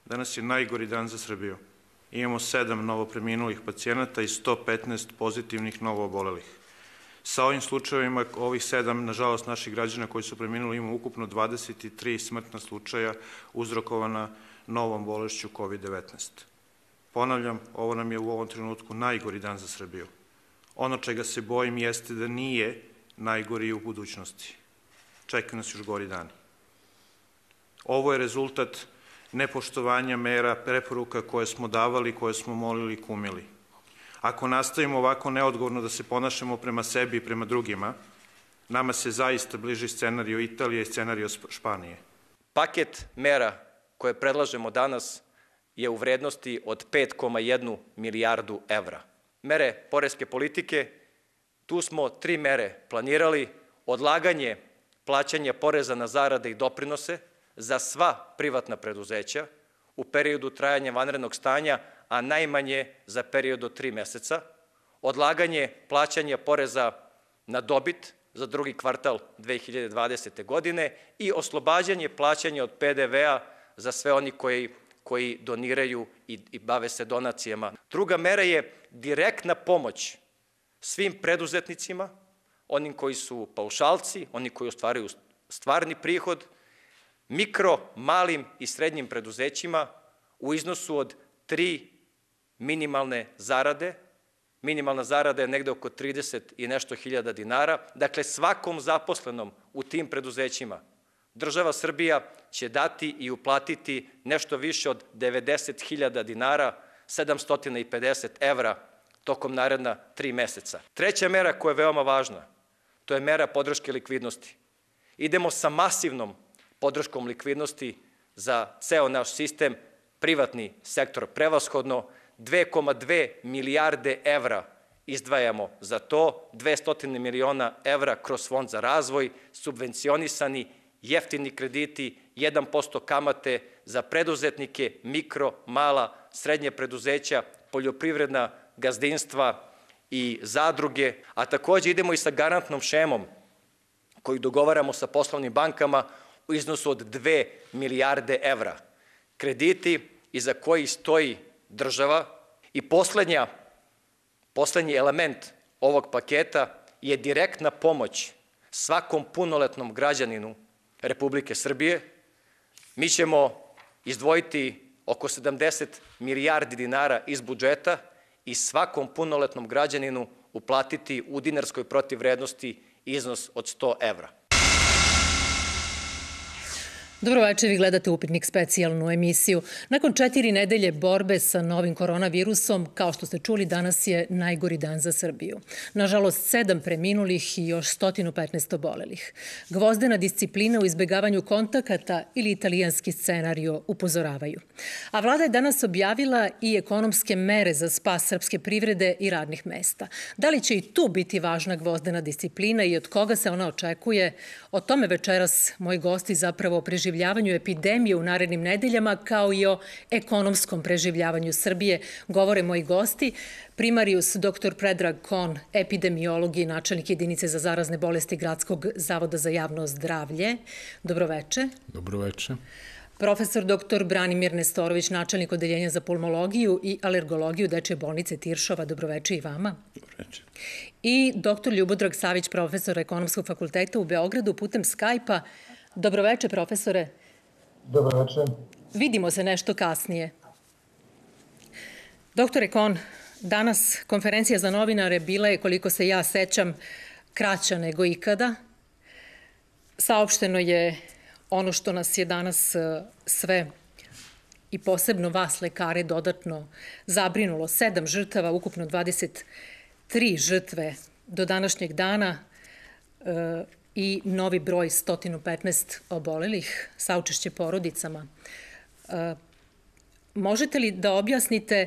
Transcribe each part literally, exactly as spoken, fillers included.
Danas je najgori dan za Srbiju. Imamo sedam novopreminulih pacijenata i sto petnaest pozitivnih novoobolelih. Sa ovim slučajevima, ovih sedam, nažalost, naših građana koji su preminuli, imamo ukupno dvadeset tri smrtna slučaja uzrokovana novom bolešću kovid devetnaest. Ponavljam, ovo nam je u ovom trenutku najgori dan za Srbiju. Ono čega se bojim jeste da nije najgori i u budućnosti. Čekaju nas još gori dani. Ovo je rezultat nepoštovanja mera, preporuka koje smo davali, koje smo molili i kumili. Ako nastavimo ovako neodgovorno da se ponašamo prema sebi i prema drugima, nama se zaista bliži scenario Italije i scenario Španije. Paket mera koje predlažemo danas je u vrednosti od pet zarez jedna milijardu evra. Mere poreske politike, tu smo tri mere planirali: odlaganje plaćanja poreza na zarade i doprinose za sva privatna preduzeća u periodu trajanja vanrednog stanja, a najmanje za period od tri meseca, odlaganje plaćanja poreza na dobit za drugi kvartal dve hiljade dvadesete. godine i oslobađanje plaćanja od P D V-a za sve oni koji, koji doniraju i, i bave se donacijama. Druga mera je direktna pomoć svim preduzetnicima, onim koji su paušalci, oni koji ostvaruju stvarni prihod, mikro, malim i srednjim preduzećima u iznosu od tri minimalne zarade. Minimalna zarada je negde oko trideset i nešto hiljada dinara. Dakle, svakom zaposlenom u tim preduzećima država Srbija će dati i uplatiti nešto više od devedeset hiljada dinara, sedamsto pedeset evra tokom naredna tri meseca. Treća mera koja je veoma važna, to je mera podrške likvidnosti. Idemo sa masivnom podrškom likvidnosti za ceo naš sistem, privatni sektor prevashodno, dve zarez dve milijarde evra izdvajamo za to, dvesta miliona evra kroz Fond za razvoj, subvencionisani, jeftini krediti, jedan posto kamate za preduzetnike, mikro, mala, srednje preduzeća, poljoprivredna gazdinstva i zadruge, a takođe idemo i sa garantnom šemom koju dogovaramo sa poslovnim bankama u iznosu od dve milijarde evra. Krediti iza kojih stoji država. I poslednja, poslednji element ovog paketa je direktna pomoć svakom punoletnom građaninu Republike Srbije. Mi ćemo izdvojiti oko sedamdeset milijardi dinara iz budžeta i svakom punoletnom građaninu uplatiti u dinarskoj protivvrednosti iznos od sto evra. Dobro večer, vi gledate Upitnik, specijalnu emisiju. Nakon četiri nedelje borbe sa novim koronavirusom, kao što ste čuli, danas je najgori dan za Srbiju. Nažalost, sedam preminulih i još sto petnaest obolelih. Gvozdena disciplina u izbegavanju kontakata ili italijanski scenario upozoravaju. A vlada je danas objavila i ekonomske mere za spas srpske privrede i radnih mesta. Da li će i tu biti važna gvozdena disciplina i od koga se ona očekuje? O tome večeras moji gosti zapravo preživljaju preživljavanju epidemije u narednim nedeljama, kao i o ekonomskom preživljavanju Srbije, govore moji gosti. Primarijus doktor Predrag Kon, epidemiolog i načelnik jedinice za zarazne bolesti Gradskog zavoda za javno zdravlje. Dobroveče. Dobroveče. Profesor doktor Branimir Nestorović, načelnik odeljenja za pulmologiju i alergologiju Dečje bolnice Tiršova. Dobroveče i vama. Dobroveče. I doktor Ljubodrag Savić, profesor Ekonomskog fakulteta u Beogradu putem Skype-a. Dobroveče, profesore. Dobroveče. Vidimo se nešto kasnije. Doktore Kon, danas konferencija za novinare bila je, koliko se ja sećam, kraća nego ikada. Saopšteno je ono što nas je danas sve i posebno vas, lekare, dodatno zabrinulo. Sedam žrtava, ukupno dvadeset tri žrtve do današnjeg dana i novi broj sto petnaest obolelih, saučešće porodicama. Možete li da objasnite,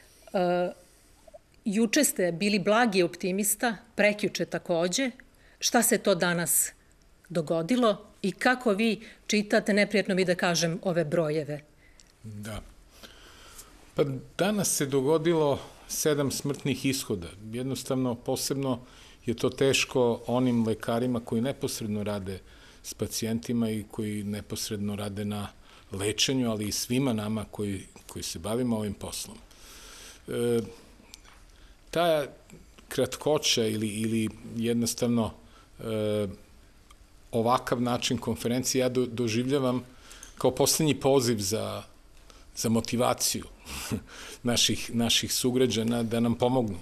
juče ste bili blagi optimista, prekjuče takođe, šta se to danas dogodilo i kako vi čitate, neprijatno mi da kažem, ove brojeve? Da. Pa danas se dogodilo sedam smrtnih ishoda. Jednostavno, posebno je to teško onim lekarima koji neposredno rade s pacijentima i koji neposredno rade na lečenju, ali i svima nama koji, koji se bavimo ovim poslom. E, ta kratkoća ili, ili jednostavno e, ovakav način konferencije ja do, doživljavam kao poslednji poziv za, za motivaciju naših, naših sugrađana da nam pomognu.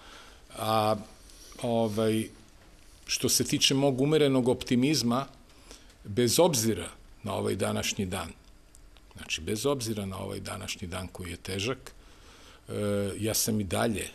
A ovaj, što se tiče mog umerenog optimizma, bez obzira na ovaj današnji dan, znači bez obzira na ovaj današnji dan koji je težak, ja sam i dalje,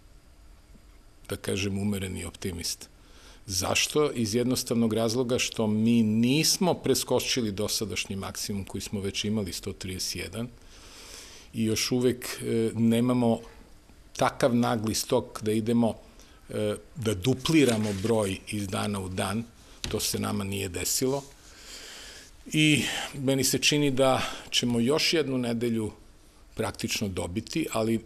da kažem, umereni optimist. Zašto? Iz jednostavnog razloga što mi nismo preskočili dosadašnji maksimum koji smo već imali, sto trideset jedan, i još uvek nemamo takav nagli stok da idemo, da dupliramo broj iz dana u dan. To se nama nije desilo. I meni se čini da ćemo još jednu nedelju praktično dobiti, ali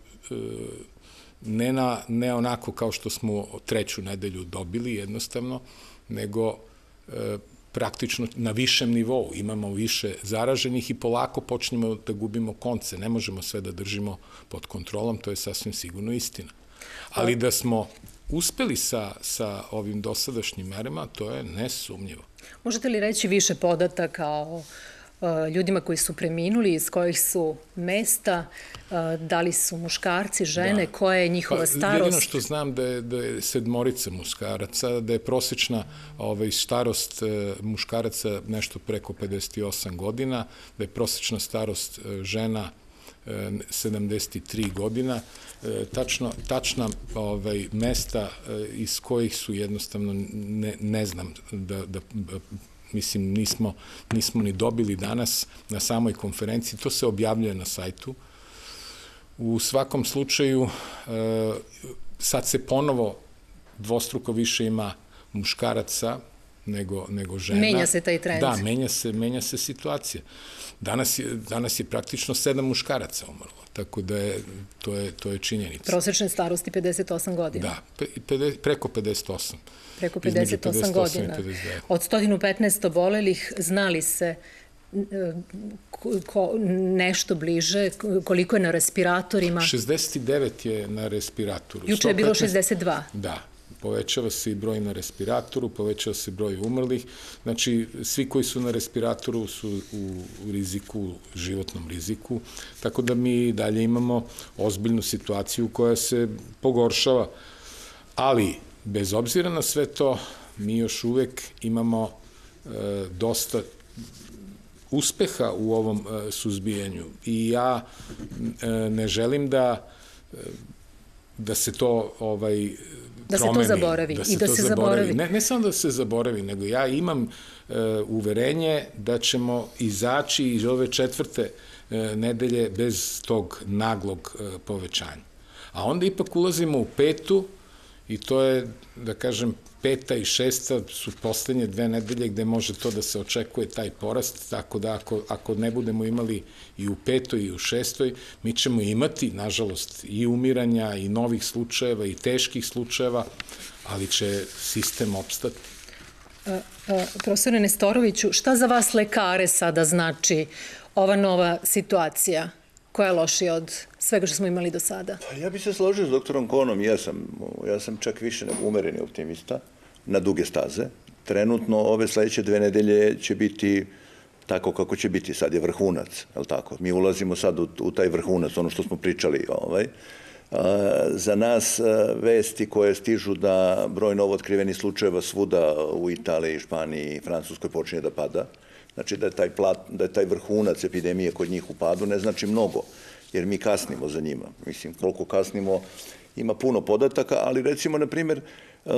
ne, na, ne onako kao što smo treću nedelju dobili jednostavno, nego e, praktično na višem nivou. Imamo više zaraženih i polako počnemo da gubimo konce. Ne možemo sve da držimo pod kontrolom, to je sasvim sigurno istina. Ali da smo uspeli sa, sa ovim dosadašnjim merama, to je nesumnjivo. Možete li reći više podataka o ljudima koji su preminuli, iz kojih su mesta, da li su muškarci, žene, da. Koja je njihova starost? Jedino što znam da je, da je sedmorica muškaraca, da je prosečna ovaj, starost muškaraca nešto preko pedeset osam godina, da je prosečna starost žena sedamdeset tri godina. Tačno, tačna ovaj, mesta iz kojih su jednostavno, ne, ne znam, da, da mislim, nismo, nismo ni dobili danas na samoj konferenciji, to se objavljuje na sajtu. U svakom slučaju, sad se ponovo dvostruko više ima muškaraca nego, nego žena. Menja se taj trend. Da, menja se, menja se situacija. Danas je, danas je praktično sedam muškaraca umrlo, tako da je, to je, to je činjenica. Prosečne starosti pedeset osam godina. Da, pe, preko pedeset osam. Preko pedeset osam godina. Od sto petnaest obolelih znali se ko, nešto bliže, koliko je na respiratorima? šezdeset devet je na respiratoru. Juče je bilo šezdeset dva. Da. Povećava se i broj na respiratoru, povećava se broj umrlih. Znači, svi koji su na respiratoru su u riziku, životnom riziku, tako da mi dalje imamo ozbiljnu situaciju koja se pogoršava. Ali, bez obzira na sve to, mi još uvek imamo e, dosta uspeha u ovom e, suzbijanju. I ja e, ne želim da, e, da se to ovaj, Da se to zaboravi i da se zaboravi. Ne, ne samo da se zaboravi, nego ja imam e, uverenje da ćemo izaći iz ove četvrte e, nedelje bez tog naglog e, povećanja. A onda ipak ulazimo u petu i to je, da kažem, peta i šesta su poslednje dve nedelje gde može to da se očekuje taj porast, tako da ako, ako ne budemo imali i u petoj i u šestoj, mi ćemo imati, nažalost, i umiranja, i novih slučajeva, i teških slučajeva, ali će sistem opstati. Profesore Nestoroviću, šta za vas lekare sada znači ova nova situacija? Koja je lošija od svega što smo imali do sada? Ja bih se složio s doktorom Kohnom, ja sam, ja sam čak više nego umereni optimista na duge staze. Trenutno ove sledeće dve nedelje će biti tako kako će biti. Sad je vrhunac, je li tako? Mi ulazimo sad u, u taj vrhunac, ono što smo pričali. Ovaj. Za nas vesti koje stižu da broj novootkrivenih slučajeva svuda u Italiji, Španiji i Francuskoj počinje da pada. Znači da je, taj plat, da je taj vrhunac epidemije kod njih u padu, ne znači mnogo, jer mi kasnimo za njima. Mislim, koliko kasnimo, ima puno podataka, ali recimo, na primjer, uh,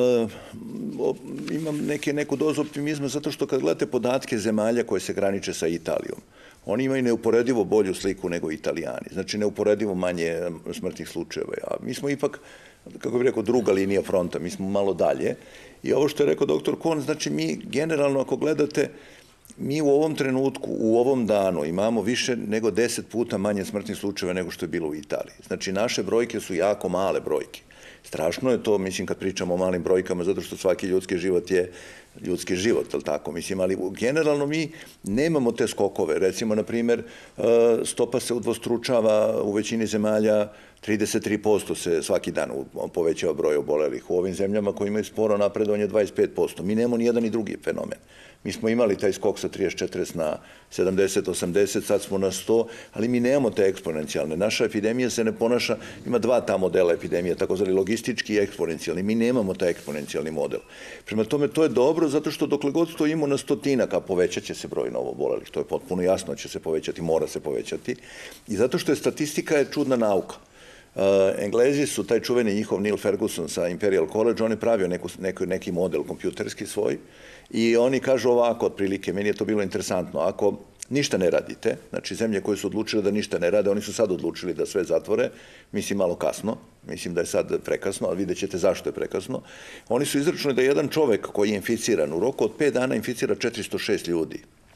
imam neke, neku dozu optimizma zato što kad gledate podatke zemalja koje se graniče sa Italijom, oni imaju neuporedivo bolju sliku nego Italijani. Znači, neuporedivo manje smrtnih slučajeva. A mi smo ipak, kako bih rekao, druga linija fronta, mi smo malo dalje. I ovo što je rekao doktor Kohn, znači mi generalno, ako gledate, mi u ovom trenutku, u ovom danu imamo više nego deset puta manje smrtnih slučajeva nego što je bilo u Italiji. Znači, naše brojke su jako male brojke. Strašno je to, mislim, kad pričamo o malim brojkama, zato što svaki ljudski život je ljudski život, ali tako, mislim, ali generalno mi nemamo te skokove. Recimo, na primjer, stopa se udvostručava u većini zemalja, trideset tri posto se svaki dan povećava broj obolelih. U ovim zemljama koji imaju sporo napredovanje dvadeset pet posto. Mi nemamo ni jedan ni drugi fenomen. Mi smo imali taj skok sa trideset četrdeset na sedamdeset osamdeset, sad smo na sto, ali mi nemamo te eksponencijalne. Naša epidemija se ne ponaša, ima dva ta modela epidemije, takozvani logistički i eksponencijalni. Mi nemamo taj eksponencijalni model. Prema tome, to je dobro, zato što dokle god stojimo na stotinaka, povećat će se broj novoobolelih. To je potpuno jasno, će se povećati, mora se povećati. I zato što je statistika je čudna nauka. Englezi su, taj čuveni njihov Neil Ferguson sa Imperial College, on je pravio neki model kompjuterski svoj i oni kažu ovako, otprilike, meni je to bilo interesantno, ako ništa ne radite, znači zemlje koje su odlučile da ništa ne rade, oni su sad odlučili da sve zatvore, mislim malo kasno, mislim da je sad prekasno, ali vidjet ćete zašto je prekasno, oni su izračunali da jedan čovek koji je inficiran u roku od pet dana inficira četiristo šest ljudi.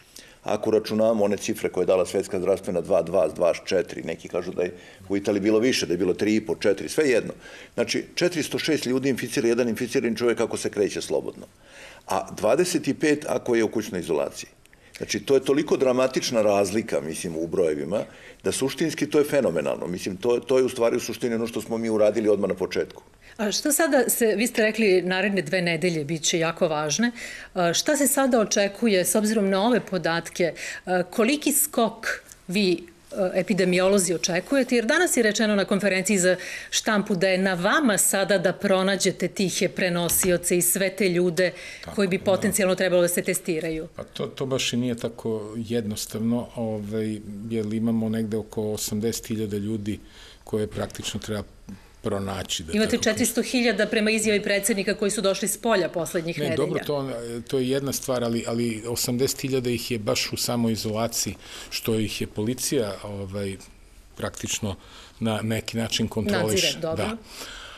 Ako računamo one cifre koje je dala Svetska zdravstvena dva zarez dva, dva zarez četiri, neki kažu da je u Italiji bilo više, da je bilo tri i po, četiri, sve jedno. Znači, četiristo šest ljudi inficira jedan inficirani čovjek ako se kreće slobodno, a dvadeset pet ako je u kućnoj izolaciji. Znači, to je toliko dramatična razlika, mislim, u brojevima, da suštinski to je fenomenalno. Mislim, to, to je u stvari u suštini ono što smo mi uradili odmah na početku. A šta sada se, vi ste rekli, naredne dve nedelje bit će jako važne. Šta se sada očekuje, s obzirom na ove podatke, koliki skok vi epidemiolozi očekujete, jer danas je rečeno na konferenciji za štampu da je na vama sada da pronađete tihe prenosioce i sve te ljude koji bi potencijalno trebalo da se testiraju. Pa to, to baš i nije tako jednostavno, ovaj, jer imamo negde oko osamdeset hiljada ljudi koje praktično treba pronaći. Da imate četiristo hiljada prema izjavi predsjednika koji su došli s polja poslednjih nedelja. Ne, dobro, to, to je jedna stvar, ali, ali osamdeset hiljada ih je baš u samoizolaciji, što ih je policija ovaj, praktično na neki način kontroliše. Nadzire, dobro. Da.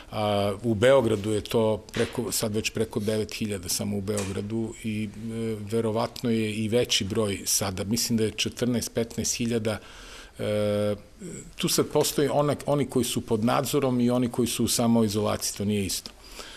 A, u Beogradu je to preko, sad već preko devet hiljada samo u Beogradu i e, verovatno je i veći broj sada. Mislim da je četrnaest petnaest hiljada. E, tu sad postoji ona, oni koji su pod nadzorom i oni koji su u samoizolaciji, to nije isto.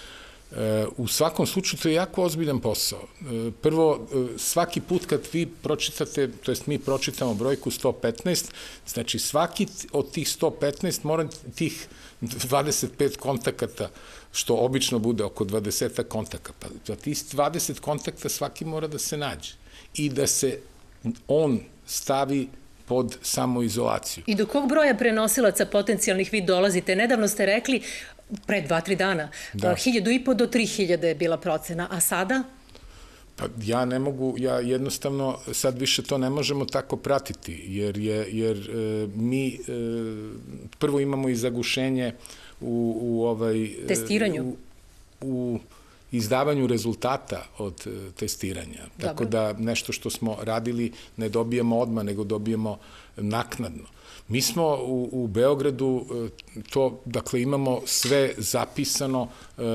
E, u svakom slučaju to je jako ozbiljan posao. E, prvo, svaki put kad vi pročitate, to jest mi pročitamo brojku sto petnaest, znači svaki od tih sto petnaest mora tih dvadeset pet kontakata, što obično bude oko dvadeset kontakata, za tih dvadeset kontakta svaki mora da se nađe i da se on stavi pod samoizolaciju. I do kog broja prenosilaca potencijalnih vi dolazite? Nedavno ste rekli, pre dva, tri dana, da. hiljadu i po do tri hiljade je bila procena, a sada? Pa ja ne mogu, ja jednostavno sad više to ne možemo tako pratiti, jer, je, jer e, mi e, prvo imamo i zagušenje u, u ovaj... Testiranju? U, u izdavanju rezultata od testiranja. Tako da nešto što smo radili ne dobijemo odmah, nego dobijemo naknadno. Mi smo u, u Beogradu to, dakle, imamo sve zapisano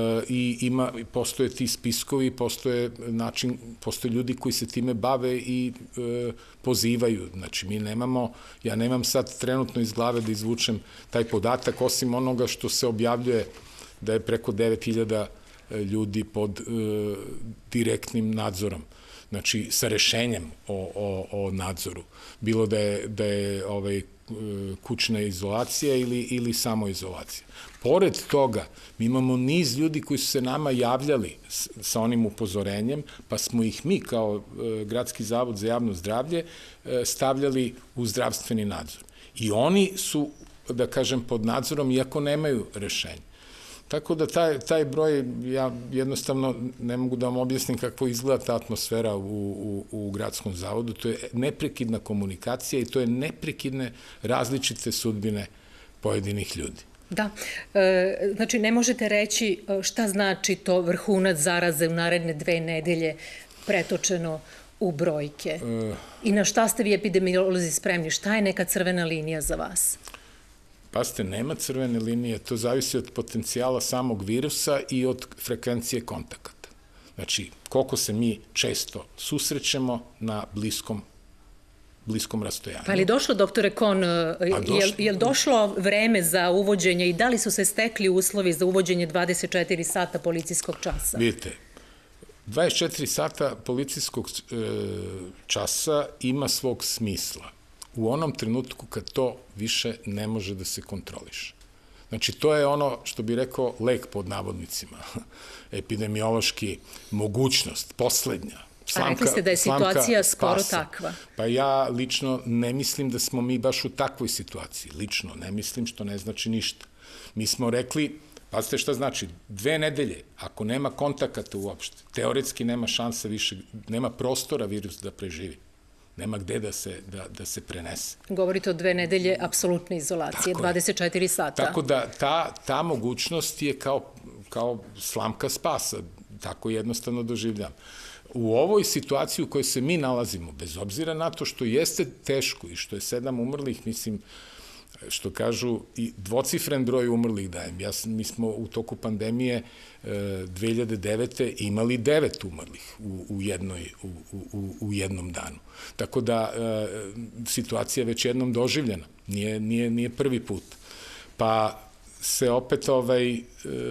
i ima, postoje ti spiskovi, postoje način, postoje ljudi koji se time bave i e, pozivaju. Znači, mi nemamo, ja nemam sad trenutno iz glave da izvučem taj podatak, osim onoga što se objavljuje da je preko devet hiljada ljudi pod e, direktnim nadzorom, znači sa rešenjem o, o, o nadzoru. Bilo da je, da je ovaj, kućna izolacija ili, ili samoizolacija. Pored toga, mi imamo niz ljudi koji su se nama javljali s, sa onim upozorenjem, pa smo ih mi kao e, Gradski zavod za javno zdravlje e, stavljali u zdravstveni nadzor. I oni su, da kažem, pod nadzorom, iako nemaju rešenje. Tako da taj, taj broj, ja jednostavno ne mogu da vam objasnim kako izgleda ta atmosfera u, u, u gradskom zavodu. To je neprekidna komunikacija i to je neprekidne različite sudbine pojedinih ljudi. Da, e, znači ne možete reći šta znači to vrhunac zaraze u naredne dve nedelje pretočeno u brojke. E... I na šta ste vi epidemiolozi spremni? Šta je neka crvena linija za vas? Pazite, nema crvene linije, to zavisi od potencijala samog virusa i od frekvencije kontakata. Znači, koliko se mi često susrećemo na bliskom bliskom rastojanju. Pa je li došlo, doktore Kon, je li došlo vreme za uvođenje i da li su se stekli uslovi za uvođenje dvadeset četiri sata policijskog časa? Vidite, dvadeset četiri sata policijskog časa ima svog smisla u onom trenutku kad to više ne može da se kontroliše. Znači, to je ono što bi rekao lek pod navodnicima, epidemiološki mogućnost, poslednja. A rekli ste da je situacija skoro takva. Pa ja lično ne mislim da smo mi baš u takvoj situaciji. Lično ne mislim, što ne znači ništa. Mi smo rekli, pazite šta znači, dve nedelje, ako nema kontakata uopšte, teoretski nema šansa više, nema prostora virus da preživi. Nema gde da se, da, da se prenese. Govorite o dve nedelje apsolutne izolacije, dvadeset četiri sata. Tako da ta, ta mogućnost je kao, kao slamka spasa, tako jednostavno doživljam. U ovoj situaciji u kojoj se mi nalazimo, bez obzira na to što jeste teško i što je sedam umrlih, mislim, što kažu, i dvocifren broj umrlih dajem. Ja, mi smo u toku pandemije dve hiljade devete. imali devet umrlih u, u, jednoj, u, u, u jednom danu. Tako da situacija je već jednom doživljena. Nije, nije, nije prvi put. Pa se opet ovaj,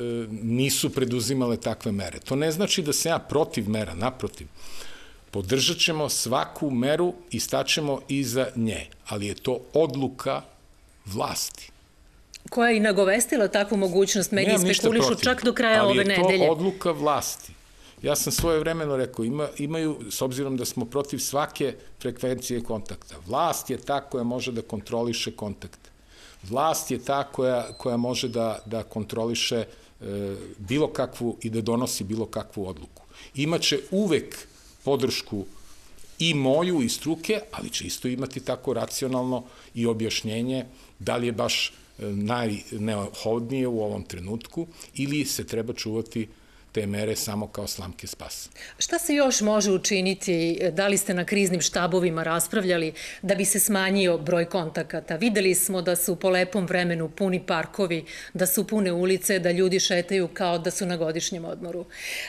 nisu preduzimale takve mere. To ne znači da se ja protiv mera, naprotiv. Podržat ćemo svaku meru i staćemo iza nje, ali je to odluka vlasti. Koja je i nagovestila takvu mogućnost, mediji spekulišu čak do kraja ove nedelje. Ali je to odluka vlasti. Ja sam svoje vremeno rekao, ima, imaju, s obzirom da smo protiv svake frekvencije kontakta, vlast je ta koja može da kontroliše kontakte. Vlast je ta koja, koja može da, da kontroliše e, bilo kakvu i da donosi bilo kakvu odluku. Imaće uvek podršku i moju i struke, ali će isto imati tako racionalno i objašnjenje da li je baš najneophodnije u ovom trenutku ili se treba čuvati te mere samo kao slamke spasa. Šta se još može učiniti, da li ste na kriznim štabovima raspravljali, da bi se smanjio broj kontakata? Videli smo da su po lepom vremenu puni parkovi, da su pune ulice, da ljudi šetaju kao da su na godišnjem odmoru.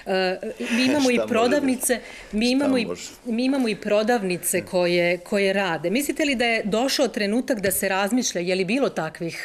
Mi imamo i prodavnice, mi imamo i, mi imamo i prodavnice koje, koje rade. Mislite li da je došao trenutak da se razmišlja, je li bilo takvih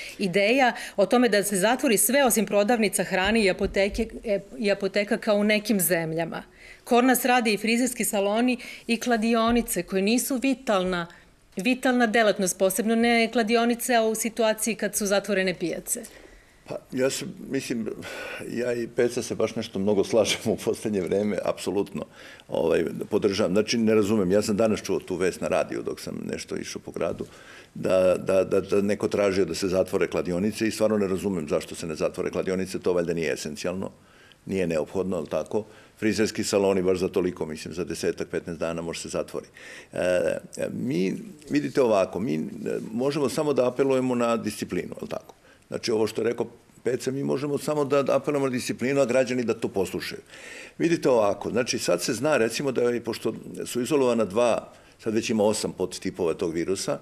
ideja o tome da se zatvori sve osim prodavnica hrane i apoteke, i apoteka kao u nekim zemljama? Kod nas rade i frizerski saloni i kladionice koje nisu vitalna, vitalna delatnost, posebno ne kladionice, a u situaciji kad su zatvorene pijace. Pa, ja se, mislim, ja i Peca se baš nešto mnogo slažemo u poslednje vreme, apsolutno ovaj, podržavam. Znači, ne razumem, ja sam danas čuo tu vest na radiju dok sam nešto išao po gradu, da, da, da, da neko tražio da se zatvore kladionice i stvarno ne razumem zašto se ne zatvore kladionice, to valjda nije esencijalno. Nije neophodno, ali tako. Frizerski saloni baš za toliko, mislim, za desetak, petnaest dana može se zatvori. E, mi, vidite ovako, mi možemo samo da apelujemo na disciplinu, ali tako. Znači, ovo što je rekao Peca, mi možemo samo da apelujemo na disciplinu, a građani da to poslušaju. Vidite ovako, znači, sad se zna, recimo, da je, pošto su izolovana dva, sad već ima osam podtipova tog virusa,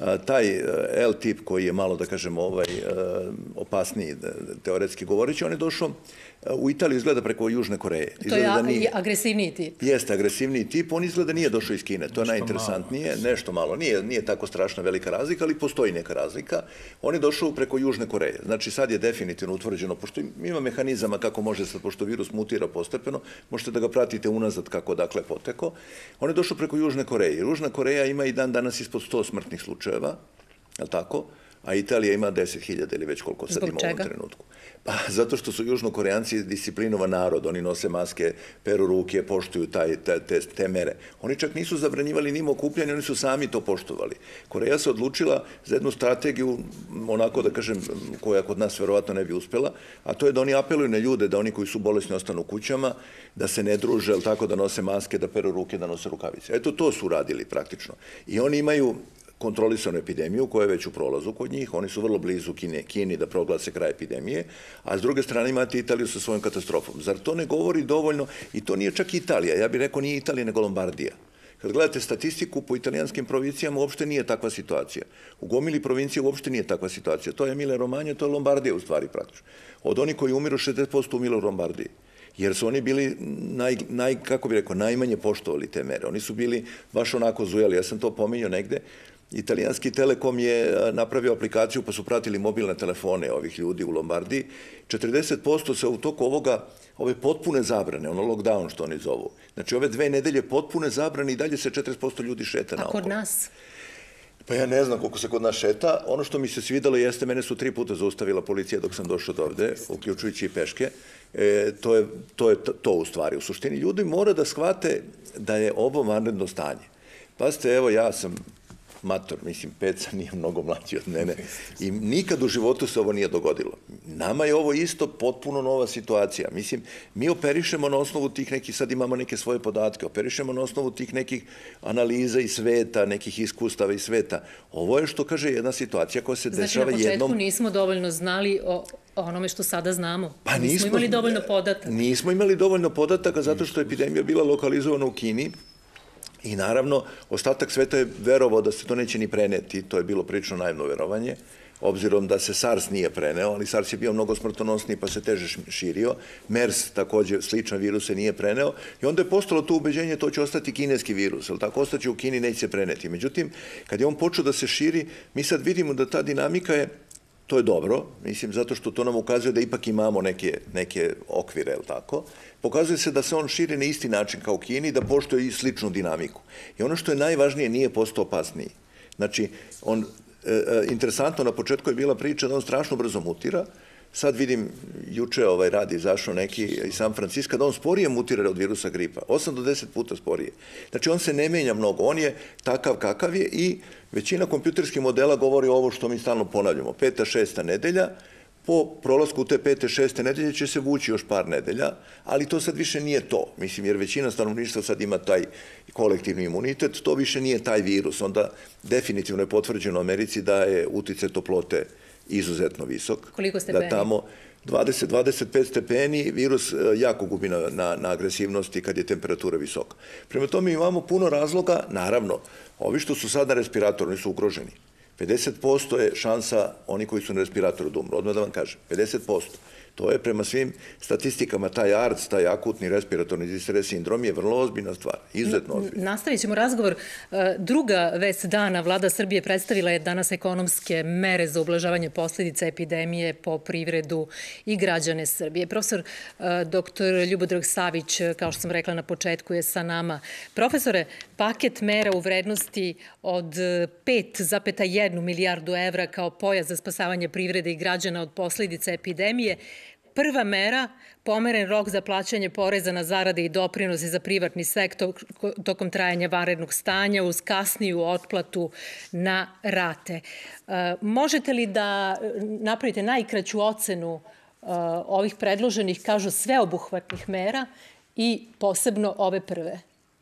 taj L-tip koji je malo, da kažemo, ovaj, opasniji, teoretski govoreći, on je došao u Italiju, izgleda preko Južne Koreje. To je agresivniji tip. Jeste, agresivniji tip. On izgleda nije došao iz Kine. To je najinteresantnije. Nešto malo. Nije, nije tako strašna velika razlika, ali postoji neka razlika. On je došao preko Južne Koreje. Znači, sad je definitivno utvrđeno, pošto ima mehanizama kako može sad, pošto virus mutira postepeno, možete da ga pratite unazad kako dakle poteko. On je došao preko Južne Koreje. Južna Koreja ima i dan danas ispod sto smrtnih slučajeva, je li tako? A Italija ima deset hiljada ili već koliko sad ima u ovom trenutku. Pa, zato što su južnokoreanci disciplinovan narod, oni nose maske, peru ruke, poštuju taj, te, te, te mere. Oni čak nisu zabranjivali nimo okupljanje, oni su sami to poštovali. Koreja se odlučila za jednu strategiju, onako da kažem, koja kod nas verovatno ne bi uspela, a to je da oni apeluju na ljude, da oni koji su bolesni ostanu u kućama, da se ne druže, ali tako da nose maske, da peru ruke, da nose rukavice. Eto, to su radili praktično. I oni imaju kontrolisanu epidemiju koja je već u prolazu kod njih. Oni su vrlo blizu Kine, Kini da proglase kraj epidemije, a s druge strane imate Italiju sa svojom katastrofom. Zar to ne govori dovoljno? I to nije čak Italija. Ja bih rekao nije Italija nego Lombardija. Kad gledate statistiku po italijanskim provincijama, uopšte nije takva situacija. U gomili provincije uopšte nije takva situacija. To je Emilia Romagna, to je Lombardija u stvari praktično. Od onih koji umiru šezdeset posto umire u Lombardiji. jer su oni bili, naj, naj, kako bih rekao, najmanje poštovali te mere. Oni su bili baš onako zujali. Ja sam to pominjao negde. Italijanski Telekom je napravio aplikaciju pa su pratili mobilne telefone ovih ljudi u Lombardiji. četrdeset posto se u toku ovoga, ove potpune zabrane, ono lockdown što oni zovu. Znači ove dve nedelje potpune zabrane i dalje se četrdeset posto ljudi šeta naokolo. A kod nas? Pa ja ne znam koliko se kod nas šeta. Ono što mi se svidalo jeste, mene su tri puta zaustavila policija dok sam došao do ovde, uključujući i peške. E, to, je, to je to u stvari. U suštini ljudi mora da shvate da je ovo vanredno stanje. Pazite, evo ja sam mator, mislim, Peca nije mnogo mlađi od mene i nikad u životu se ovo nije dogodilo. Nama je ovo isto potpuno nova situacija. Mislim, mi operišemo na osnovu tih nekih, sad imamo neke svoje podatke, operišemo na osnovu tih nekih analiza iz sveta, nekih iskustava iz sveta. Ovo je, što kaže, jedna situacija koja se dešava jednom... Znači, na početku nismo dovoljno znali o onome što sada znamo. Pa nismo imali dovoljno podataka. Nismo imali dovoljno podataka zato što je epidemija bila lokalizovana u Kini. I naravno, ostatak sveta je verovao da se to neće ni preneti, to je bilo prilično naivno verovanje, obzirom da se SARS nije preneo, ali SARS je bio mnogo smrtonosniji pa se teže širio, MERS takođe sličan virus se nije preneo i onda je postalo to ubeđenje to će ostati kineski virus, ali tako ostaće u Kini, neće se preneti. Međutim, kad je on počeo da se širi, mi sad vidimo da ta dinamika je, to je dobro, mislim, zato što to nam ukazuje da ipak imamo neke, neke okvire, je li tako? Pokazuje se da se on širi na isti način kao u Kini, da poštuje i sličnu dinamiku. I ono što je najvažnije, nije postao opasniji. Znači, on, e, e, interesantno, na početku je bila priča da on strašno brzo mutira. Sad vidim, juče ovaj rad izašao neki iz San Francisco, da on sporije mutira od virusa gripa. osam do deset puta sporije. Znači, on se ne menja mnogo. On je takav kakav je i većina kompjuterskih modela govori ovo što mi stalno ponavljamo. Peta, šesta nedelja. Po prolasku te pete, šeste nedelje će se vući još par nedelja, ali to sad više nije to. Mislim, jer većina stanovništva sad ima taj kolektivni imunitet, to više nije taj virus. Onda definitivno je potvrđeno u Americi da je uticaj toplote izuzetno visok. Koliko stepeni? Da tamo dvadeset do dvadeset pet stepeni virus jako gubi na, na, na agresivnosti kad je temperatura visoka. Prema tome imamo puno razloga, naravno, ovi što su sad na respiratoru, oni su ugroženi. pedeset posto je šansa oni koji su na respiratoru da umru, odmah da vam kažem, pedeset posto. To je prema svim statistikama, taj A R D S, taj akutni respiratorni distres sindrom je vrlo ozbiljna stvar, izuzetno ozbiljna. Nastavit ćemo razgovor. Druga vest dana, vlada Srbije predstavila je danas ekonomske mere za ublažavanje posledica epidemije po privredu i građane Srbije. Profesor doktor Ljubodrag Savić, kao što sam rekla na početku, je sa nama. Profesore, paket mera u vrednosti od pet zarez jedna milijardu evra kao pojas za spasavanje privrede i građana od posledica epidemije. Prva mera, pomeren rok za plaćanje poreza na zarade i doprinose za privatni sektor tokom trajanja vanrednog stanja uz kasniju otplatu na rate. Možete li da napravite najkraću ocenu ovih predloženih, kažu, sveobuhvatnih mera i posebno ove prve?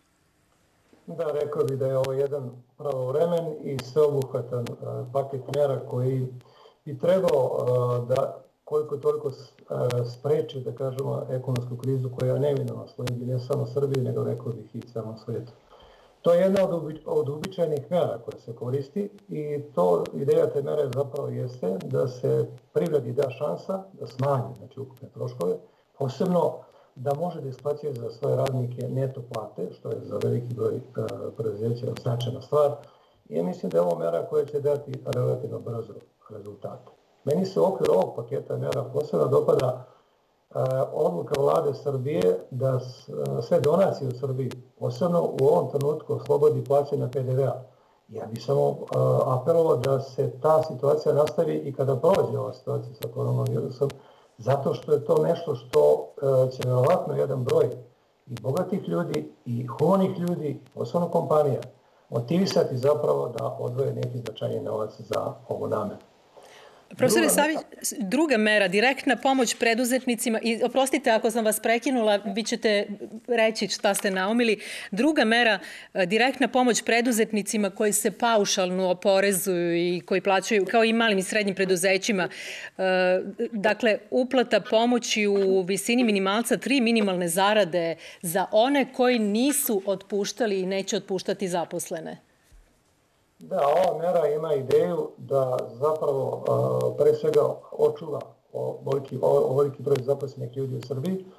Da, rekao bih da je ovo jedan pravovremen i sveobuhvatan paket mera koji bi trebao da koliko toliko spreči, da kažemo, ekonomsku krizu koja je neminovna sledi ne samo Srbiji, nego rekao bih i celom svijetu. To je jedna od uobičajenih mera koja se koristi i to ideja te mere zapravo jeste da se privredi da šansa da smanji, znači, ukupne troškove, posebno da može da isplaćuje za svoje radnike neto plate, što je za veliki broj preduzeća značajna stvar. I ja mislim da je ovo mera koja će dati relativno brzo rezultate. Meni se u okviru ovog paketa mera posebno dopada odluka vlade Srbije da sve donacije u Srbiji, posebno u ovom trenutku, oslobodi plaćanja P D V-a. Ja bih samo apelovao da se ta situacija nastavi i kada prođe ova situacija sa koronavirusom, zato što je to nešto što će verovatno jedan broj i bogatih ljudi i humanih ljudi, posebno kompanija, motivisati zapravo da odvoje neki značajni novac za ovu namenu. Profesore Savić, druga mera, direktna pomoć preduzetnicima, i oprostite ako sam vas prekinula, vi ćete reći šta ste naumili. Druga mera, direktna pomoć preduzetnicima koji se paušalno oporezuju i koji plaćaju, kao i malim i srednjim preduzećima. Dakle, uplata pomoći u visini minimalca tri minimalne zarade za one koji nisu otpuštali i neće otpuštati zaposlene. Da, ova mera ima ideju da zapravo pre svega očuva ovoliki broj zaposlenih ljudi u Srbiji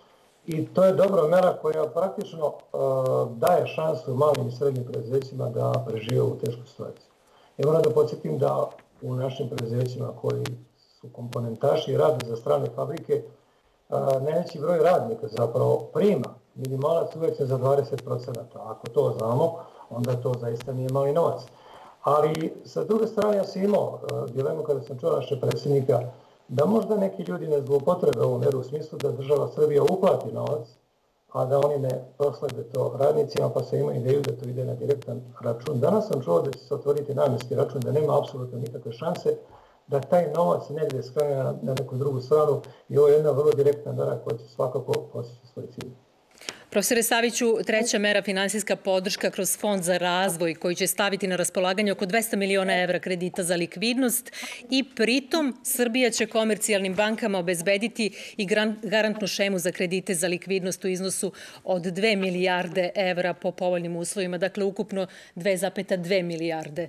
I to je dobra mera koja praktično daje šansu malim i srednjim preduzećima da prežive u tešku situaciju. Ja moram da podsjetim da u našim preduzećima koji su komponentaši i rade za strane fabrike, najveći broj radnika zapravo prima minimalac uvećan za dvadeset procenata. Ako to znamo, onda to zaista nije mali novac. Ali sa druge strane ja sam imao dilemu kada sam čuo našeg predsjednika da možda neki ljudi ne zloupotrebe ovu meru u smislu da država Srbija uplati novac, a da oni ne proslede to radnicima, pa se ima ideju da to ide na direktan račun. Danas sam čuo da će se otvoriti namjenski račun, da nema apsolutno nikakve šanse da taj novac negdje skrene na, na neku drugu stranu i ovo je jedna vrlo direktna mera koja će svakako postići svoj cilj. Profesore Saviću, treća mera finansijska podrška kroz Fond za razvoj koji će staviti na raspolaganje oko dvesta miliona evra kredita za likvidnost i pritom Srbija će komercijalnim bankama obezbediti i garantnu šemu za kredite za likvidnost u iznosu od dve milijarde evra po povoljnim uslovima, dakle ukupno dve zarez dve milijarde.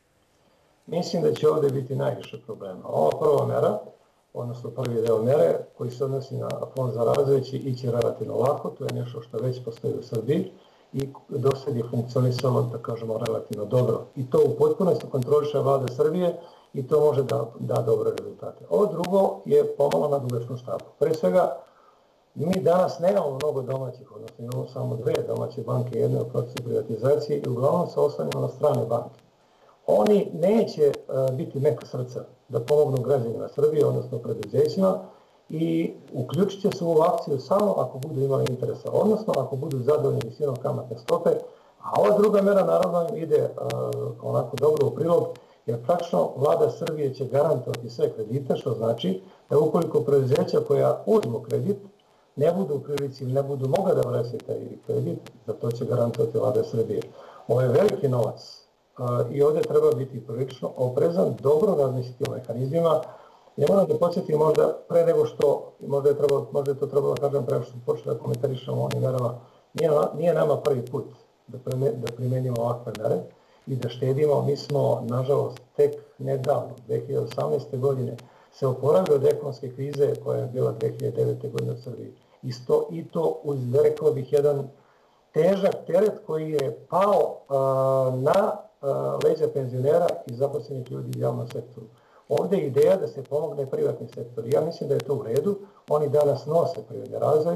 Mislim da će ovdje biti najviše problema. Ova prva mera, odnosno prvi deo mere koji se odnosi na Fond za razvoj će ići relativno lako, to je nešto što već postoji u Srbiji i do sad je funkcionisalo, da kažemo, relativno dobro. I to u potpunosti kontroliše vlada Srbije i to može da da dobre rezultate. Ovo drugo je pomalo na dugačnu štapu. Pre svega, mi danas nemamo mnogo domaćih, odnosno imamo samo dve domaće banke, jedne u procesu privatizacije i uglavnom se oslanjamo na strane banke. Oni neće biti meka srca da pomognu građanima Srbije, odnosno preduzećima, i uključit će se u ovu akciju samo ako budu imali interesa, odnosno ako budu zadovoljni visinom kamatne stope, a ova druga mera naravno im ide onako dobro u prilog, jer praktično vlada Srbije će garantovati sve kredite, što znači da ukoliko preduzeća koja uzmu kredit ne budu u prilici ili ne budu mogla da vraćaju taj kredit, za to će garantovati vlada Srbije. Ovo je veliki novac. I ovdje treba biti prilično oprezan, dobro razmisliti o mehanizmima. Ja moram da podsjetim možda pre nego što, možda je, trebalo, možda je to trebalo da kažem pre što počne da komentarišemo o onim merama, nije, nije nama prvi put da, prime, da primenimo ovakve mere i da štedimo. Mi smo, nažalost, tek nedavno, dve hiljade osamnaeste. godine, se oporavili od ekonomske krize koja je bila dve hiljade devete. godine u Srbiji. Isto, I to uz, rekao bih, jedan težak teret koji je pao a, na leđa penzionera i zaposlenih ljudi u javnom sektoru. Ovdje je ideja da se pomogne privatni sektor. Ja mislim da je to u redu. Oni danas nose privredni razvoj,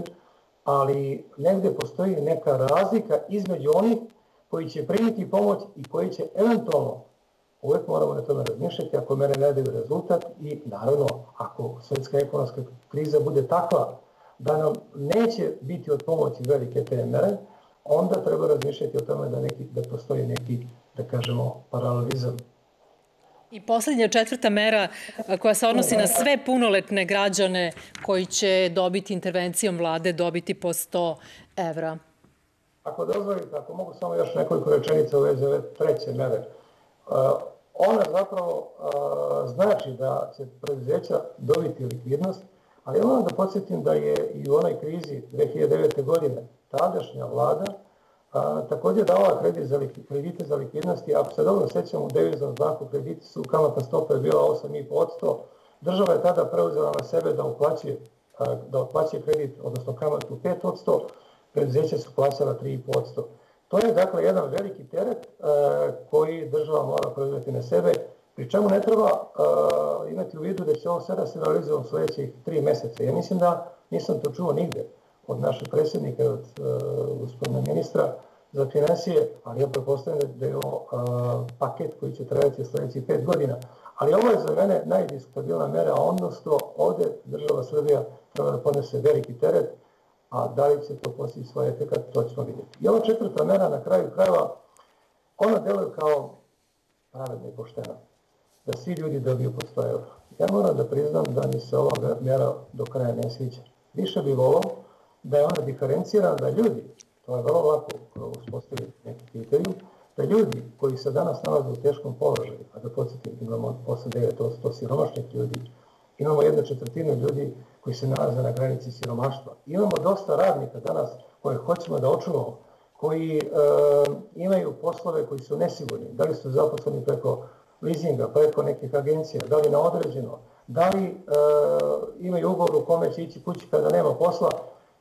ali negdje postoji neka razlika između onih koji će primiti pomoć i koji će eventualno, uvijek moramo na tome razmišljati, ako mere ne daju rezultat i naravno ako svjetska ekonomska kriza bude takva da nam neće biti od pomoći velike te mere, onda treba razmišljati o tome da, neki, da postoji neki, da kažemo, paralelizam. I posljednja četvrta mera koja se odnosi na sve punoletne građane koji će dobiti intervencijom vlade, dobiti po sto evra. Ako dozvolite, ako mogu samo još nekoliko rečenica u vezi ove treće mere. Ona zapravo znači da će preduzeća dobiti likvidnost, ali ja moram da podsjetim da je i u onoj krizi dve hiljade devete. godine tadašnja vlada a, također davala kredit za kredite za likvidnosti. Ako se dobro sjećamo, u deviznom znaku krediti su, kamatna stopa je bila osam zarez pet posto. Država je tada preuzela na sebe da uplaćuje, a, da uplaćuje kredit, odnosno kamatu pet posto, preduzeća su plaćala tri zarez pet posto. To je dakle jedan veliki teret a, koji država mora preuzeti na sebe, pri čemu ne treba a, imati u vidu da će ovo sada se realizuje u sljedećih tri mjeseca. Ja mislim da nisam to čuo nigde od našeg predsjednika, od uh, gospodina ministra za financije, ali ja pretpostavljam da je ovo uh, paket koji će trajati sljedećih pet godina. Ali ovo je za mene najdiskutabilna mera, odnosno ovdje država Srbija treba da podnese veliki teret, a da li će to postići svoj efekat, to ćemo vidjeti. I ova četvrta mera na kraju krajeva, ona deluje kao pravedna i poštena, da svi ljudi dobiju po sto evra. Ja moram da priznam da mi se ova mera do kraja ne sviđa. Više bi volao da je ona diferencirana, da ljudi, to je vrlo lako uspostaviti neki kriteriju, da ljudi koji se danas nalaze u teškom položaju, a da podsjetim, imamo osam do devet posto siromašnih ljudi, imamo jednu četvrtinu ljudi koji se nalaze na granici siromaštva, imamo dosta radnika danas koje hoćemo da očuvamo, koji e, imaju poslove koji su nesigurni, da li su zaposleni preko leasinga, preko nekih agencija, da li na određeno, da li e, imaju ugovor u kome će ići kući kada nema posla.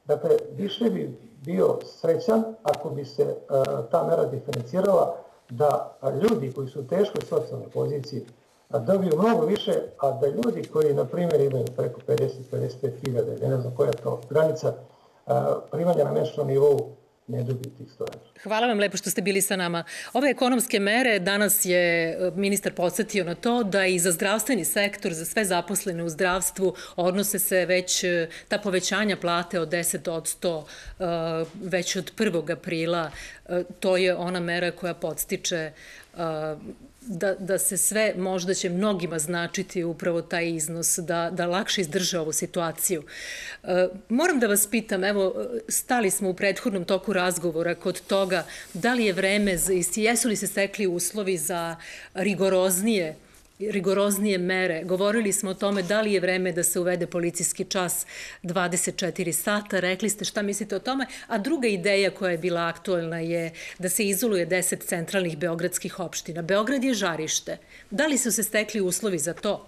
Dakle, više bi bio srećan ako bi se ta mera diferencirala, da ljudi koji su u teškoj socijalnoj poziciji dobiju mnogo više, a da ljudi koji, na primjer, imaju preko pedeset do pedeset pet hiljada, ili ne znam koja je to granica, primanja na mesečnom nivou, ne dobiju tih sto evra. Hvala vam lepo što ste bili sa nama. Ove ekonomske mere, danas je ministar podsjetio na to da i za zdravstveni sektor, za sve zaposlene u zdravstvu, odnose se već ta povećanja plate od deset odsto već od prvog aprila. To je ona mera koja podstiče Da, da se sve, možda će mnogima značiti upravo taj iznos, da, da lakše izdrže ovu situaciju. E, moram da vas pitam, evo, stali smo u prethodnom toku razgovora kod toga da li je vreme, jesu li se stekli uslovi za rigoroznije rigoroznije mere. Govorili smo o tome da li je vreme da se uvede policijski čas dvadeset četiri sata. Rekli ste šta mislite o tome. A druga ideja koja je bila aktuelna je da se izoluje deset centralnih beogradskih opština. Beograd je žarište. Da li su se stekli uslovi za to?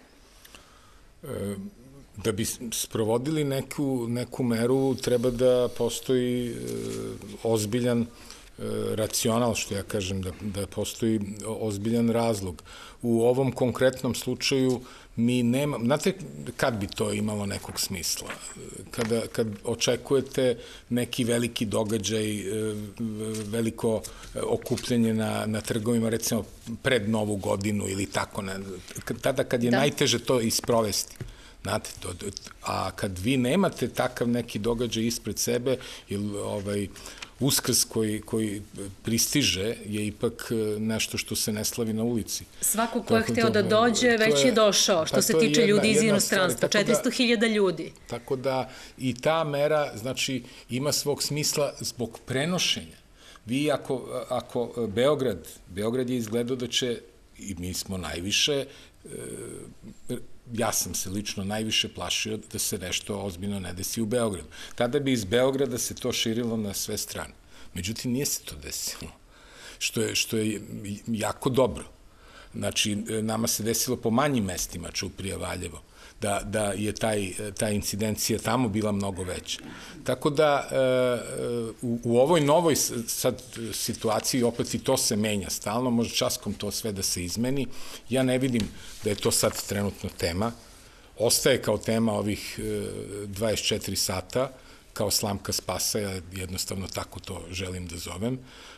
Da bi sprovodili neku, neku meru, treba da postoji ozbiljan racional, što ja kažem, da, da postoji ozbiljan razlog. U ovom konkretnom slučaju mi nema, znate kad bi to imalo nekog smisla? Kada, kad očekujete neki veliki događaj, veliko okupljanje na, na trgovima, recimo pred Novu godinu ili tako, ne, tada kad je da. najteže to isprovesti. Znate, to, a kad vi nemate takav neki događaj ispred sebe, ili ovaj, Uskrs koji, koji pristiže je ipak nešto što se ne slavi na ulici. Svako ko je hteo da dođe već je došao, što se tiče ljudi iz inostranstva, četiristo hiljada ljudi. Tako da i ta mera, znači, ima svog smisla zbog prenošenja. Vi ako, ako Beograd, Beograd je izgledao da će, i mi smo najviše, ja sam se lično najviše plašio da se nešto ozbiljno ne desi u Beogradu. Tada bi iz Beograda se to širilo na sve strane. Međutim, nije se to desilo, što je, što je jako dobro. Znači, nama se desilo po manjim mestima, Ćuprija, Valjevo, da, da je taj, ta incidencija tamo bila mnogo veća. Tako da u, u ovoj novoj sad situaciji opet i to se menja stalno, može časkom to sve da se izmeni. Ja ne vidim da je to sad trenutno tema. Ostaje kao tema ovih dvadeset četiri sata, kao slamka spasa, ja jednostavno tako to želim da zovem.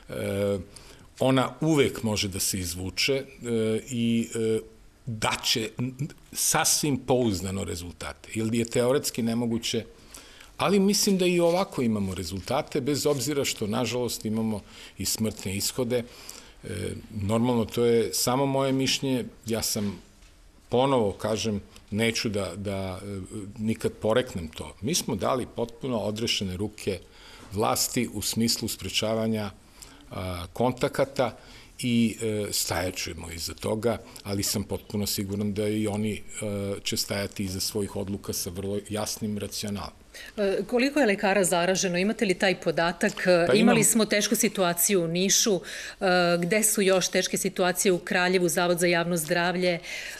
Ona uvek može da se izvuče i daće sasvim pouzdano rezultate. Ili je teoretski nemoguće, ali mislim da i ovako imamo rezultate, bez obzira što, nažalost, imamo i smrtne ishode. Normalno, to je samo moje mišljenje. Ja sam, ponovo kažem, neću da, da nikad poreknem to. Mi smo dali potpuno odrešene ruke vlasti u smislu sprečavanja kontakata i stajaćemo iza toga, ali sam potpuno siguran da i oni će stajati iza svojih odluka sa vrlo jasnim racionalom. Koliko je lekara zaraženo? Imate li taj podatak? Pa imali smo tešku situaciju u Nišu. Gde su još teške situacije? U Kraljevu, Zavod za javno zdravlje.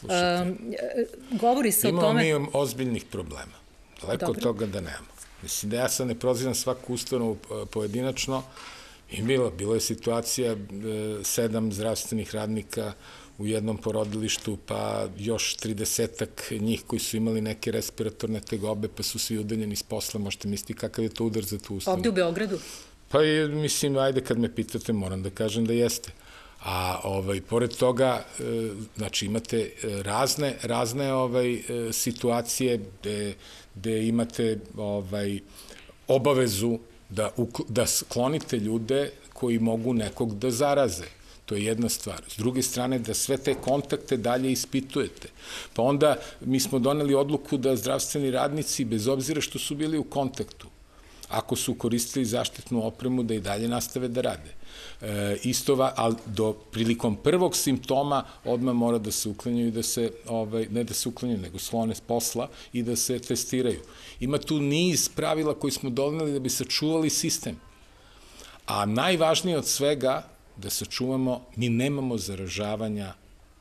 Govori se o tome... Imamo mi ozbiljnih problema. Daleko od toga da nemamo. Mislim da ja sad ne prozivam svaku ustanovu pojedinačno. I bilo, bilo je situacija sedam zdravstvenih radnika u jednom porodilištu, pa još tridesetak njih koji su imali neke respiratorne tegobe, pa su svi udaljeni iz posla. Možete misliti kakav je to udar za tu ustanovu. Ovde u Beogradu? Pa je, mislim, ajde kad me pitate, moram da kažem da jeste. A ovaj, pored toga, znači imate razne, razne ovaj, situacije gde, gde imate ovaj, obavezu da, da sklonite ljude koji mogu nekog da zaraze. To je jedna stvar. S druge strane, da sve te kontakte dalje ispitujete. Pa onda mi smo doneli odluku da zdravstveni radnici, bez obzira što su bili u kontaktu, ako su koristili zaštitnu opremu, da i dalje nastave da rade. E, istova, ali do prilikom prvog simptoma odmah mora da se uklanjaju i da se, ovaj, ne da se uklanjaju, nego slone s posla i da se testiraju. Ima tu niz pravila koji smo doneli da bi sačuvali sistem. A najvažnije od svega, da sačuvamo, mi nemamo zaražavanja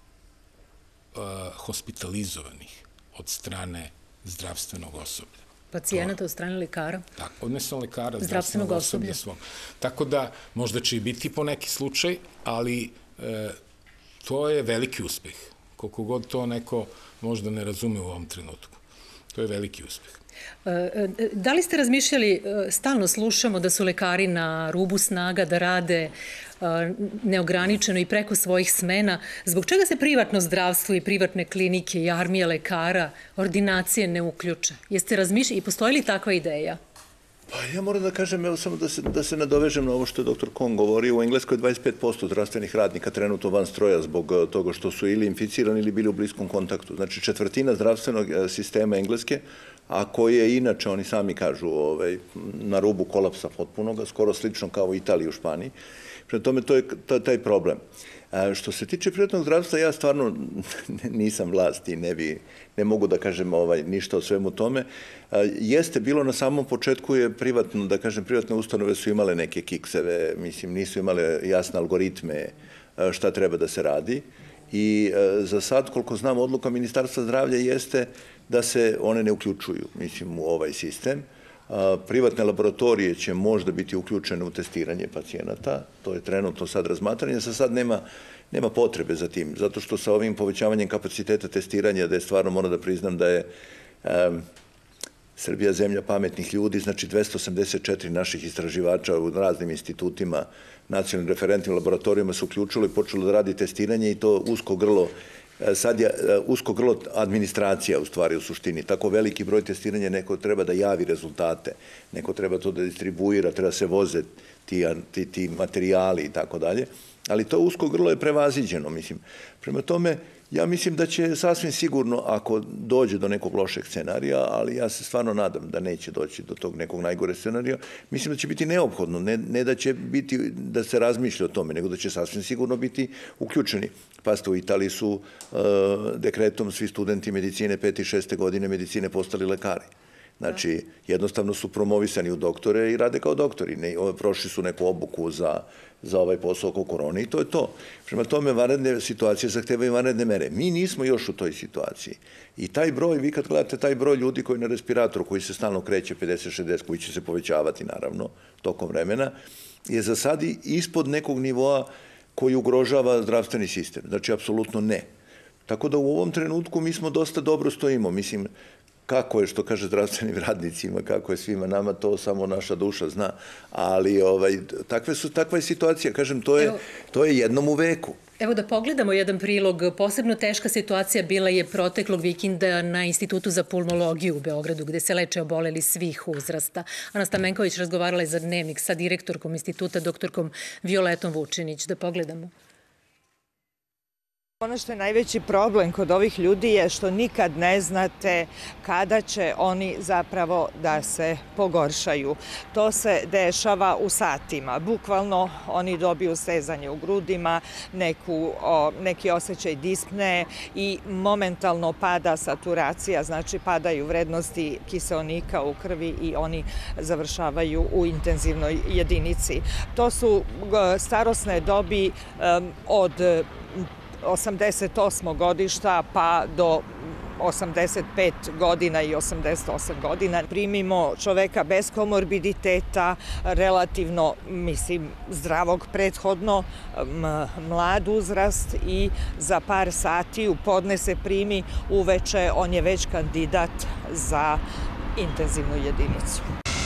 uh, hospitalizovanih od strane zdravstvenog osoblja. pacijenata od strane lekara? Tako, ne samo lekara, zdravstvenog osoblja svom. Tako da, možda će i biti po neki slučaj, ali to je veliki uspeh. Koliko god to neko možda ne razume u ovom trenutku. To je veliki uspeh. Da li ste razmišljali, stalno slušamo da su lekari na rubu snaga, da rade neograničeno i preko svojih smena. Zbog čega se privatno zdravstvo i privatne klinike i armija lekara, ordinacije ne uključe? Jeste razmišljali i postoji li takva ideja? Pa ja moram da kažem, evo samo da se, da se nadovežem na ovo što je doktor Kong govorio. U Engleskoj je dvadeset pet posto zdravstvenih radnika trenutno van stroja zbog toga što su ili inficirani ili bili u bliskom kontaktu. Znači četvrtina zdravstvenog sistema Engleske, a koji je inače, oni sami kažu, ovaj, na rubu kolapsa potpunoga, skoro slično kao u Italiji i u Španiji. Prema tome, to je taj problem. Što se tiče privatnog zdravstva, ja stvarno nisam vlast i ne, bi, ne mogu da kažem ovaj, ništa o svemu tome. Jeste bilo na samom početku je privatno, da kažem, privatne ustanove su imale neke kikseve, mislim, nisu imale jasne algoritme šta treba da se radi. I za sad, koliko znam, odluka Ministarstva zdravlja jeste da se one ne uključuju, mislim, u ovaj sistem. Privatne laboratorije će možda biti uključene u testiranje pacijenata, to je trenutno sad razmatranje, sa sad nema, nema potrebe za tim, zato što sa ovim povećavanjem kapaciteta testiranja, da je stvarno, moram da priznam da je um, Srbija zemlja pametnih ljudi, znači dvesta osamdeset četiri naših istraživača u raznim institutima, nacionalnim referentnim laboratorijama su uključilo i počelo da radi testiranje i to usko grlo. Sad je usko grlo administracija u stvari u suštini. Tako veliki broj testiranja, neko treba da javi rezultate, neko treba to da distribuira, treba se voze ti, ti, ti materijali i tako dalje. Ali to usko grlo je prevaziđeno, mislim. Prema tome, ja mislim da će sasvim sigurno, ako dođe do nekog lošeg scenarija, ali ja se stvarno nadam da neće doći do tog nekog najgore scenarija, mislim da će biti neophodno, ne, ne da će biti da se razmišlja o tome, nego da će sasvim sigurno biti uključeni. Pazite, u Italiji su uh, dekretom svi studenti medicine pete i šeste godine medicine postali lekari. Znači, jednostavno su promovisani u doktore i rade kao doktori. Ne, prošli su neku obuku za, za ovaj posao oko korone i to je to. Prema tome, vanredne situacije zahtevaju vanredne mere. Mi nismo još u toj situaciji. I taj broj, vi kad gledate taj broj ljudi koji na respiratoru, koji se stalno kreće pedeset šezdeset, koji će se povećavati, naravno, tokom vremena, je za sad ispod nekog nivoa koji ugrožava zdravstveni sistem. Znači, apsolutno ne. Tako da u ovom trenutku mi smo dosta dobro stojimo. Mislim, kako je, što kaže zdravstvenim radnicima, kako je svima nama, to samo naša duša zna. Ali ovaj, takve su, takva je situacija. Kažem, to je, to je jednom u veku. Evo da pogledamo jedan prilog. Posebno teška situacija bila je proteklog vikenda na Institutu za pulmologiju u Beogradu, gde se leče oboleli svih uzrasta. Ana Stamenković razgovarala je za Dnevnik sa direktorkom instituta, doktorkom Violetom Vučinić. Da pogledamo. Ono što je najveći problem kod ovih ljudi je što nikad ne znate kada će oni zapravo da se pogoršaju. To se dešava u satima. Bukvalno oni dobiju stezanje u grudima, neku, o, neki osjećaj dispne i momentalno pada saturacija, znači padaju vrednosti kiseonika u krvi i oni završavaju u intenzivnoj jedinici. To su starosne dobi um, od osamdeset osmog godišta pa do osamdeset pet godina i osamdeset osam godina. Primimo čoveka bez komorbiditeta, relativno, mislim, zdravog prethodno, mlad uzrast i za par sati u podne se primi, uveče on je već kandidat za intenzivnu jedinicu.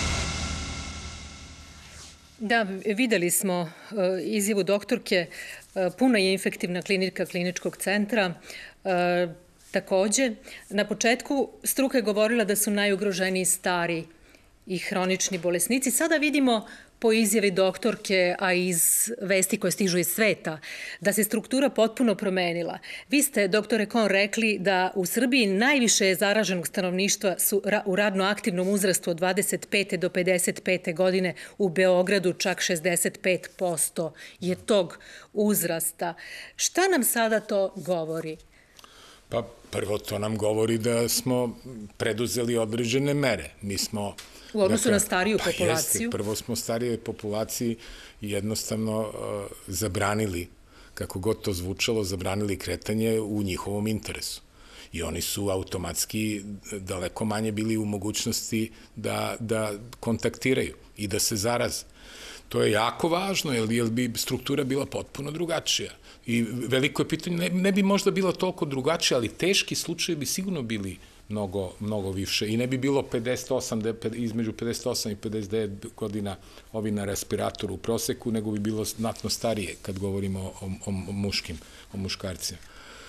Da, videli smo izjavu doktorke. Puna je infektivna klinika kliničkog centra. Takođe, na početku struka je govorila da su najugroženiji stari i hronični bolesnici. Sada vidimo po izjavi doktorke, a iz vesti koje stižu iz sveta, da se struktura potpuno promenila. Vi ste, doktore Kon, rekli da u Srbiji najviše zaraženog stanovništva su u radno aktivnom uzrastu od dvadeset pete do pedeset pete godine, u Beogradu čak šezdeset pet posto je tog uzrasta. Šta nam sada to govori? Pa prvo to nam govori da smo preduzeli određene mere. Mi smo u odnosu na stariju populaciju? Pa jeste, prvo smo starije populaciji jednostavno zabranili, kako god to zvučalo, zabranili kretanje u njihovom interesu. i oni su automatski daleko manje bili u mogućnosti da, da kontaktiraju i da se zaraze. To je jako važno, jer, jer bi struktura bila potpuno drugačija. I veliko je pitanje, ne, ne bi možda bila toliko drugačija, ali teški slučaje bi sigurno bili mnogo, mnogo više. I ne bi bilo pedeset osam, između pedeset osam i pedeset devet godina ovi na respiratoru u proseku, nego bi bilo znatno starije kad govorimo o, o, o muškim, o muškarcima.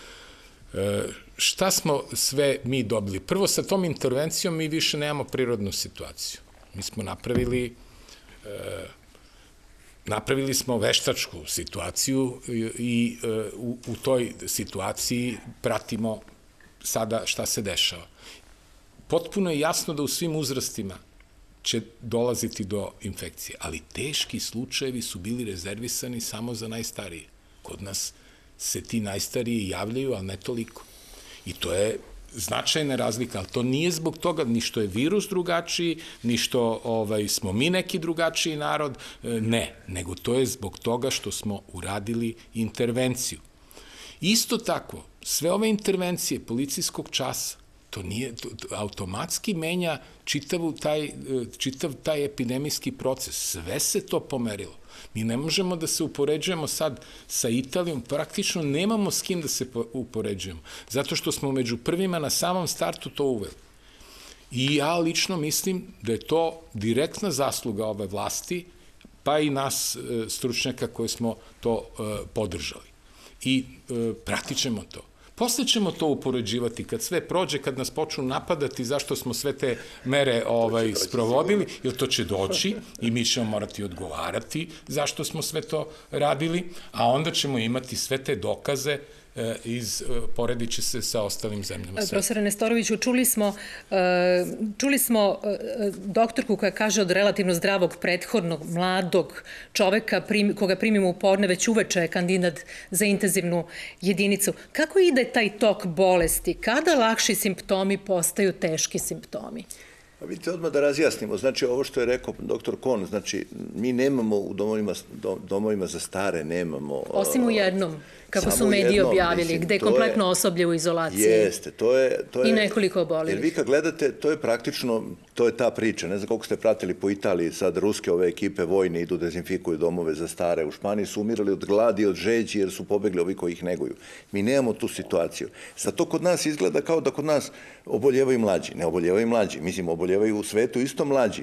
E, šta smo sve mi dobili? Prvo, sa tom intervencijom mi više nemamo prirodnu situaciju. Mi smo napravili e, napravili smo veštačku situaciju i u, u toj situaciji pratimo sada šta se dešava. Potpuno je jasno da u svim uzrastima će dolaziti do infekcije, ali teški slučajevi su bili rezervisani samo za najstarije. Kod nas se ti najstariji javljaju, ali ne toliko. I to je značajna razlika, ali to nije zbog toga ni što je virus drugačiji, ni što ovaj, smo mi neki drugačiji narod, ne, nego to je zbog toga što smo uradili intervenciju. Isto tako, sve ove intervencije policijskog časa, to nije, to, to automatski menja čitav taj, čitav taj epidemijski proces. Sve se to pomerilo. Mi ne možemo da se upoređujemo sad sa Italijom, praktično nemamo s kim da se upoređujemo, zato što smo među prvima na samom startu to uveli. I ja lično mislim da je to direktna zasluga ove vlasti, pa i nas stručnjaka koji smo to podržali. I pratit ćemo to. Posle ćemo to upoređivati, kad sve prođe, kad nas počnu napadati zašto smo sve te mere ovaj, sprovodili, jer to će doći i mi ćemo morati odgovarati zašto smo sve to radili, a onda ćemo imati sve te dokaze iz, poredit će se sa ostalim zemljama. Profesore Nestoroviću, čuli smo, čuli smo doktorku koja kaže od relativno zdravog, prethodnog, mladog čoveka koga primimo u podne, već uveče je kandidat za intenzivnu jedinicu. Kako ide taj tok bolesti? Kada lakši simptomi postaju teški simptomi? Pa vidite, odmah da razjasnimo. Znači, ovo što je rekao doktor Kon, znači, mi nemamo u domovima, domovima za stare, nemamo... Osim u jednom, kako su mediji objavili, gde je kompletno osoblje u izolaciji. Jeste, to je... I nekoliko oboljelih. Jer vi kad gledate, to je praktično, to je ta priča. Ne znam koliko ste pratili po Italiji, sad ruske ove ekipe vojne idu, dezinfikuju domove za stare. U Španiji su umirali od gladi, od žeđi, jer su pobegli ovi koji ih neguju. Mi nemamo tu situaciju. Sad to kod nas izgleda kao da kod nas oboljevaju mlađi. Ne oboljevaju mlađi. Mislim, oboljevaju u svetu isto mlađi.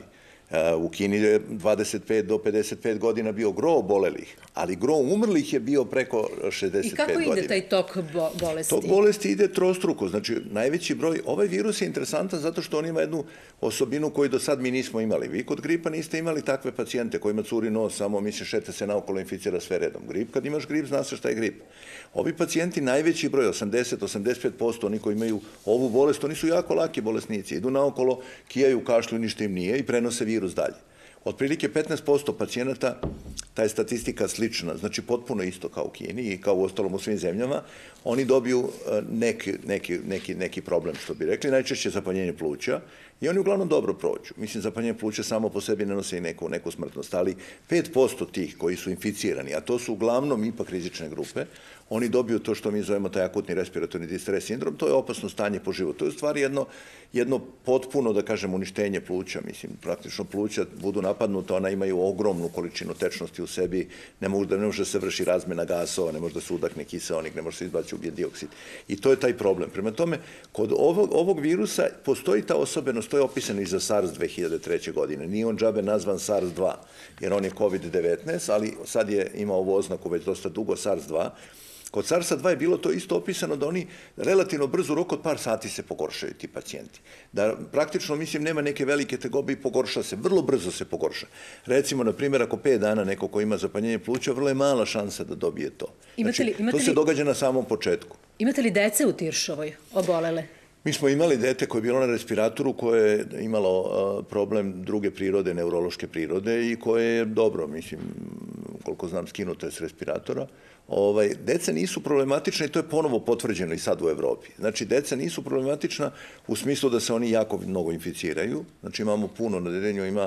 U Kini je dvadeset pet do pedeset pet godina bio gro obolelih, ali gro umrlih je bio preko šezdeset pet godina. I kako ide taj tok bolesti? Tok bolesti ide trostruko. Znači, najveći broj... Ovaj virus je interesantan zato što on ima jednu osobinu koju do sad mi nismo imali. Vi kod gripa niste imali takve pacijente kojima curi nos, samo misli šeta se naokolo, inficira sve redom. Grip, kad imaš grip, zna se šta je grip. Ovi pacijenti, najveći broj, osamdeset do osamdeset pet posto, oni koji imaju ovu bolest, oni su jako laki bolesnici. Idu naokolo, kijaju, kašlju, ništa im nije i prenose virus dalje. Otprilike petnaest posto pacijenata, ta je statistika slična, znači potpuno isto kao u Kini i kao u ostalom u svim zemljama, oni dobiju neki, neki, neki, neki problem, što bi rekli, najčešće zapaljenje pluća i oni uglavnom dobro prođu. Mislim, zapaljenje pluća samo po sebi ne nose i neku, neku smrtnost, ali pet posto tih koji su inficirani, a to su uglavnom ipak rizične grupe, oni dobiju to što mi zovemo taj akutni respiratorni distres sindrom, to je opasno stanje po životu. To je u stvari jedno, jedno potpuno, da kažem, uništenje pluća. Mislim, praktično pluća budu napadnuta, ona imaju ogromnu količinu tečnosti u sebi, ne može da, ne može da se vrši razmena gasova, ne može da se udahne kiseonik, ne može da se izbaci ugljen dioksid. I to je taj problem. Prema tome, kod ovog, ovog virusa postoji ta osobenost, to je opisano i za SARS dve hiljade treće. godine. Nije on džabe nazvan SARS dva, jer on je kovid devetnaest, ali sad je imao ovu oznaku već dosta dugo SARS dva. Kod SARS-a dva je bilo to isto opisano da oni relativno brzo, u roku od par sati se pogoršaju ti pacijenti. Da praktično, mislim, nema neke velike tegobe i pogorša se, vrlo brzo se pogorša. Recimo, na primjer, ako pet dana neko ko ima zapaljenje pluća, vrlo je mala šansa da dobije to. Znači, to se događa na samom početku. Imate li dece u Tiršovoj obolele? Mi smo imali dete koje je bilo na respiratoru, koje je imalo problem druge prirode, neurološke prirode i koje je dobro, mislim, koliko znam, skinuto je s respiratora. Ovaj, deca nisu problematična i to je ponovo potvrđeno i sad u Evropi. Znači, deca nisu problematična u smislu da se oni jako mnogo inficiraju. Znači, imamo puno na dedenju, ima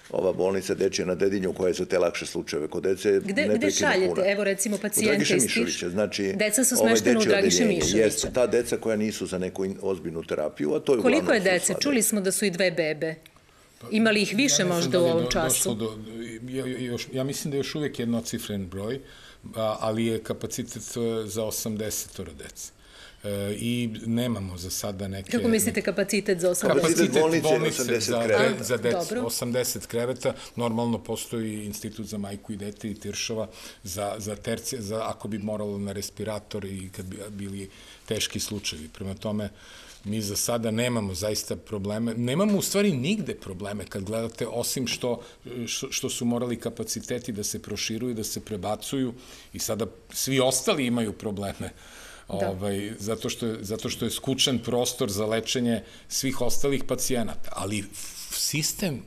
ova bolnica dečija na Dedinju koja je za te lakše slučajeve. Kod dece je Gde, neprekidno gde šaljete, puna. evo recimo pacijente iz Tiša? Znači, deca su smeštena u Dragiše Mišovića. Jeste, ta deca koja nisu za neku ozbiljnu terapiju, a to je uglavnom... Koliko je dece? Čuli smo da su i dve bebe. Ima li ih više Ja ne znam možda da u li je ovom do- času? došlo do- ja- još- Ja mislim da je još uvijek jednocifren broj, a- ali je kapacitet e, za osamdeset dece. E, I nemamo za sada neke... Kako mislite kapacitet za osamdeset? Kapacitet bolnice je osamdeset za, kreveta. za decu, Dobro. osamdeset kreveta. Normalno postoji institut za majku i dete i Tiršova za, za tercije, za, ako bi moralo na respirator i kad bi bili teški slučajevi. Prema tome, mi za sada nemamo zaista probleme. Nemamo u stvari nigde probleme kad gledate, osim što, što, što su morali kapaciteti da se proširuju, da se prebacuju i sada svi ostali imaju probleme. Da. Ovaj, zato, što je, zato što je skučan prostor za lečenje svih ostalih pacijenata. Ali f- sistem,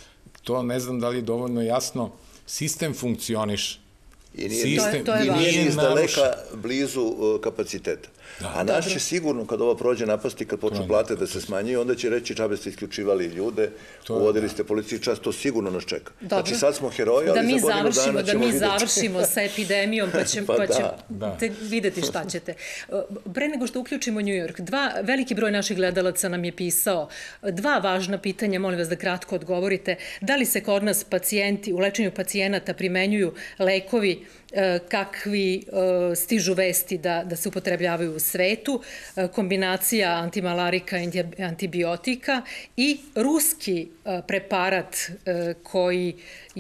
to ne znam da li je dovoljno jasno, sistem funkcioniše. I nije, Sistem, To je- to je i važno. nije ni iz narušen. daleka blizu uh, kapaciteta. A nas će sigurno, kad ovo prođe napasti, kad počnu plate da se smanjuju, onda će reći čabe ste isključivali ljude, To je, uvodili da. ste policiji čas, to sigurno nas čeka. Dobro. Znači sad smo heroji, Da ali mi za godinu završimo, dana da ćemo mi vidjeti. završimo sa epidemijom, pa, će, Pa pa ćete da, da. videti šta ćete. Pre nego što uključimo New York, dva, veliki broj naših gledalaca nam je pisao dva važna pitanja, molim vas da kratko odgovorite. Da li se kod nas pacijenti, u lečenju pacijenata primenjuju lekovi e, kakvi e, stižu vesti da, da se upotrebljavaju u svetu, e, kombinacija antimalarika i antibiotika i ruski e, preparat e, koji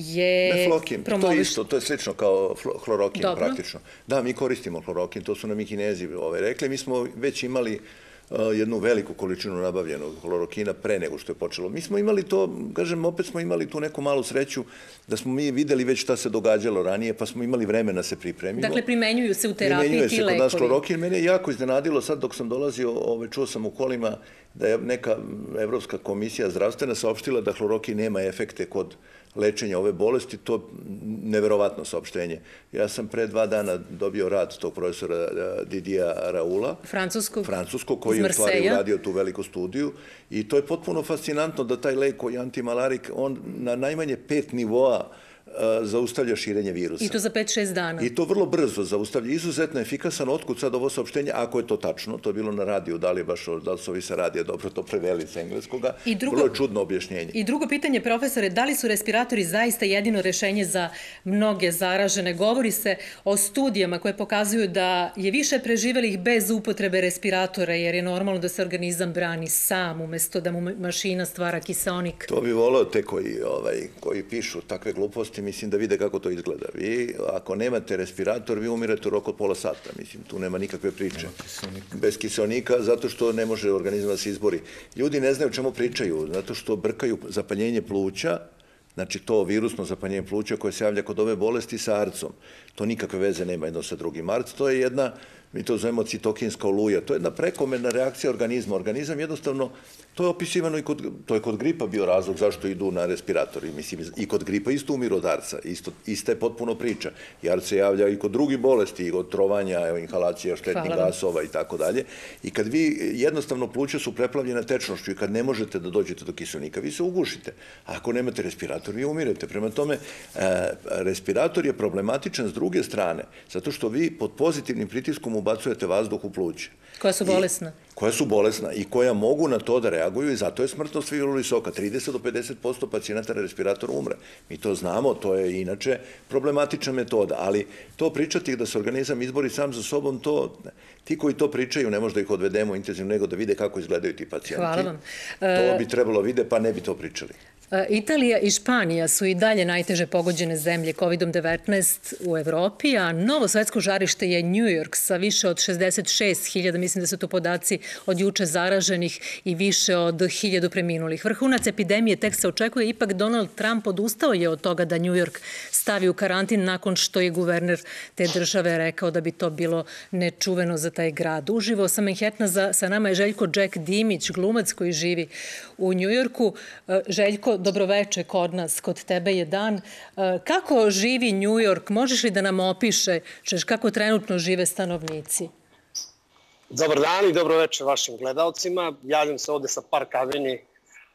je Meflokin, to je promoviš- isto, to je slično kao flo- hlorokin Dobro. praktično. Da, mi koristimo hlorokin, to su nam i Kinezi ovaj, rekli. Mi smo već imali uh, jednu veliku količinu nabavljenog hlorokina pre nego što je počelo. Mi smo imali to, kažem, opet smo imali tu neku malu sreću da smo mi videli već šta se događalo ranije, pa smo imali vremena da se pripremimo. Dakle, primenjuju se u terapiji Primenjuje ti se kod nas lekovi. hlorokin. Mene je jako iznenadilo sad dok sam dolazio, ove, čuo sam u kolima da je neka Evropska komisija zdravstvena saopštila da hlorokin nema efekte kod lečenja ove bolesti, to neverovatno saopštenje. Ja sam pre dva dana dobio rad tog profesora Didija Raula, Francuskog, francuskog, koji iz je u stvari Marseja. uradio tu veliku studiju i to je potpuno fascinantno da taj lek koji je antimalarik, on na najmanje pet nivoa zaustavlja širenje virusa. I to za pet šest dana. I to vrlo brzo zaustavlja. Izuzetno efikasan. Otkud sad ovo saopštenje, ako je to tačno, to je bilo na radiju, da li je baš, da li su ovi sa radija dobro to preveli sa engleskoga, I drugo- vrlo je čudno objašnjenje. I drugo pitanje, profesore, da li su respiratori zaista jedino rešenje za mnoge zaražene? Govori se o studijama koje pokazuju da je više preživelih bez upotrebe respiratora, jer je normalno da se organizam brani sam, umesto da mu mašina stvara kiseonik. To bi voleo te koji, ovaj, koji pišu takve gluposti, mislim da vide kako to izgleda. Vi, ako nemate respirator, vi umirete u roku od pola sata. Mislim, tu nema nikakve priče. Bez kiseonika, zato što ne može organizam da se izbori. Ljudi ne znaju o čemu pričaju, zato što brkaju zapaljenje pluća, znači to virusno zapaljenje pluća koje se javlja kod ove bolesti sa arcom. To nikakve veze nema jedno sa drugim. Arc to je jedna, mi to zovemo citokinska oluja, to je jedna prekomerna reakcija organizma. Organizam jednostavno, to je opisivano i kod, to je kod gripa bio razlog zašto idu na respiratori. Mislim, i kod gripa isto umiru od arca, isto, ista je potpuno priča. I arc se javlja i kod drugih bolesti, i od trovanja, evo, inhalacija štetnih Hvala vam. gasova i tako dalje. I kad vi, jednostavno, pluća su preplavljena tečnošću i kad ne možete da dođete do kiseonika, vi se ugušite. A ako nemate respirator, vi umirete. Prema tome, e, respirator je problematičan s druge strane, zato što vi pod pozitivnim pritiskom ubacujete vazduh u pluće. Koja su bolesna. I, koja su bolesna i koja mogu na to da reaguju i zato je smrtnost vrlo visoka. trideset do pedeset posto pacijenata na respiratoru umre. Mi to znamo, to je inače problematična metoda, ali to pričati da se organizam izbori sam za sobom, to, ti koji to pričaju, ne možda ih odvedemo intenzivno, nego da vide kako izgledaju ti pacijenti. Hvala vam. To bi trebalo vide, pa ne bi to pričali. Italija i Španija su i dalje najteže pogođene zemlje kovidom devetnaest u Evropi, a novo svetsko žarište je New York sa više od šezdeset šest hiljada, mislim da su to podaci od juče zaraženih i više od hiljadu preminulih. Vrhunac epidemije tek se očekuje, ipak Donald Trump odustao je od toga da New York stavi u karantin nakon što je guverner te države rekao da bi to bilo nečuveno za taj grad. Uživo sa Manhattana sa nama je Željko Jack Dimić, glumac koji živi u New Yorku. Željko, dobroveče kod nas, kod tebe je dan. Kako živi New York? Možeš li da nam opišeš kako trenutno žive stanovnici? Dobar dan i dobroveče vašim gledalcima. Javljam se ovde sa Park Avenue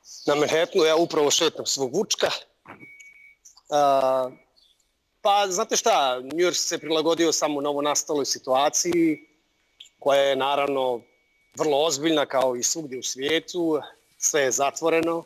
na Manhattanu, ja upravo šetam svog Vučka. Pa, znate šta, New York se prilagodio samo novo nastaloj situaciji, koja je naravno vrlo ozbiljna kao i svugdje u svijetu. Sve je zatvoreno,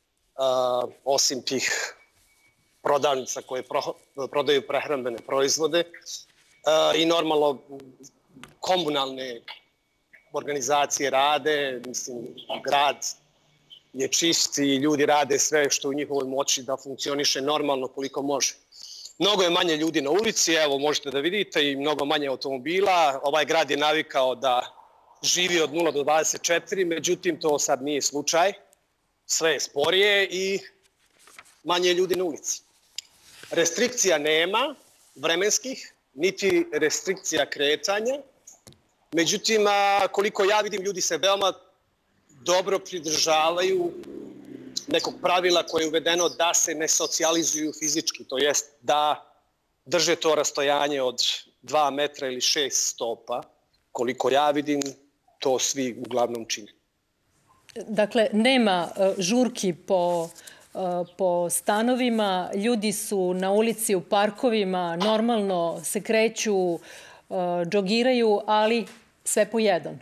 osim tih prodavnica koje prodaju prehrambene proizvode i normalno komunalne organizacije rade, mislim, grad je čist i ljudi rade sve što u njihovoj moći da funkcioniše normalno koliko može. Mnogo je manje ljudi na ulici, evo možete da vidite, i mnogo manje automobila. Ovaj grad je navikao da živi od nula do dvadeset četiri, međutim to sad nije slučaj. Sve je sporije i manje ljudi na ulici. Restrikcija nema, vremenskih, niti restrikcija kretanja. Međutim, koliko ja vidim, ljudi se veoma dobro pridržavaju nekog pravila koje je uvedeno da se ne socijalizuju fizički, to jest da drže to rastojanje od dva metra ili šest stopa. Koliko ja vidim, to svi uglavnom čine. Dakle, nema žurki po, po stanovima, ljudi su na ulici, u parkovima, normalno se kreću, džogiraju, ali sve po jedan.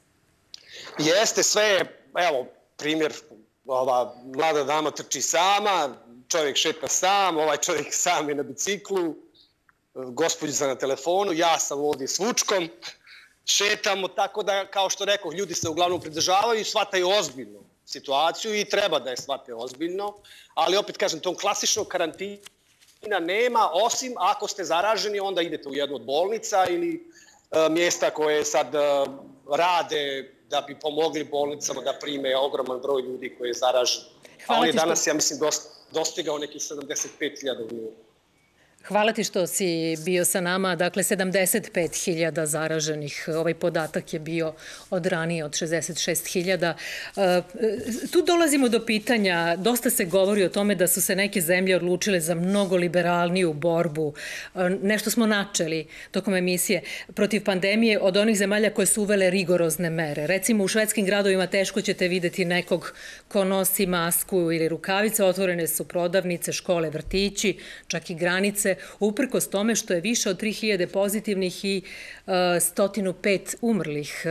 Jeste, sve je, evo, primjer, ova mlada dama trči sama, čovjek šeta sam, ovaj čovjek sam je na biciklu, gospođica na telefonu, ja sam ovdje s Vučkom, šetamo, tako da, kao što rekao, ljudi se uglavnom pridržavaju i shvataju ozbiljno situaciju i treba da je shvate ozbiljno, ali opet kažem, tom klasičnog karantina nema, osim ako ste zaraženi, onda idete u jednu od bolnica ili mjesta koje sad rade da bi pomogli bolnicama da prime ogroman broj ljudi koji je zaražen. A on je danas, ja mislim, dostigao nekih sedamdeset pet hiljada ljudi. Hvala ti što si bio sa nama. Dakle, sedamdeset pet hiljada zaraženih. Ovaj podatak je bio od ranije, od šezdeset šest hiljada. Tu dolazimo do pitanja. Dosta se govori o tome da su se neke zemlje odlučile za mnogo liberalniju borbu. Nešto smo načeli tokom emisije protiv pandemije od onih zemalja koje su uvele rigorozne mere. Recimo, u švedskim gradovima teško ćete videti nekog ko nosi masku ili rukavice. Otvorene su prodavnice, škole, vrtići, čak i granice, uprkos tome što je više od tri hiljade pozitivnih i sto pet umrlih.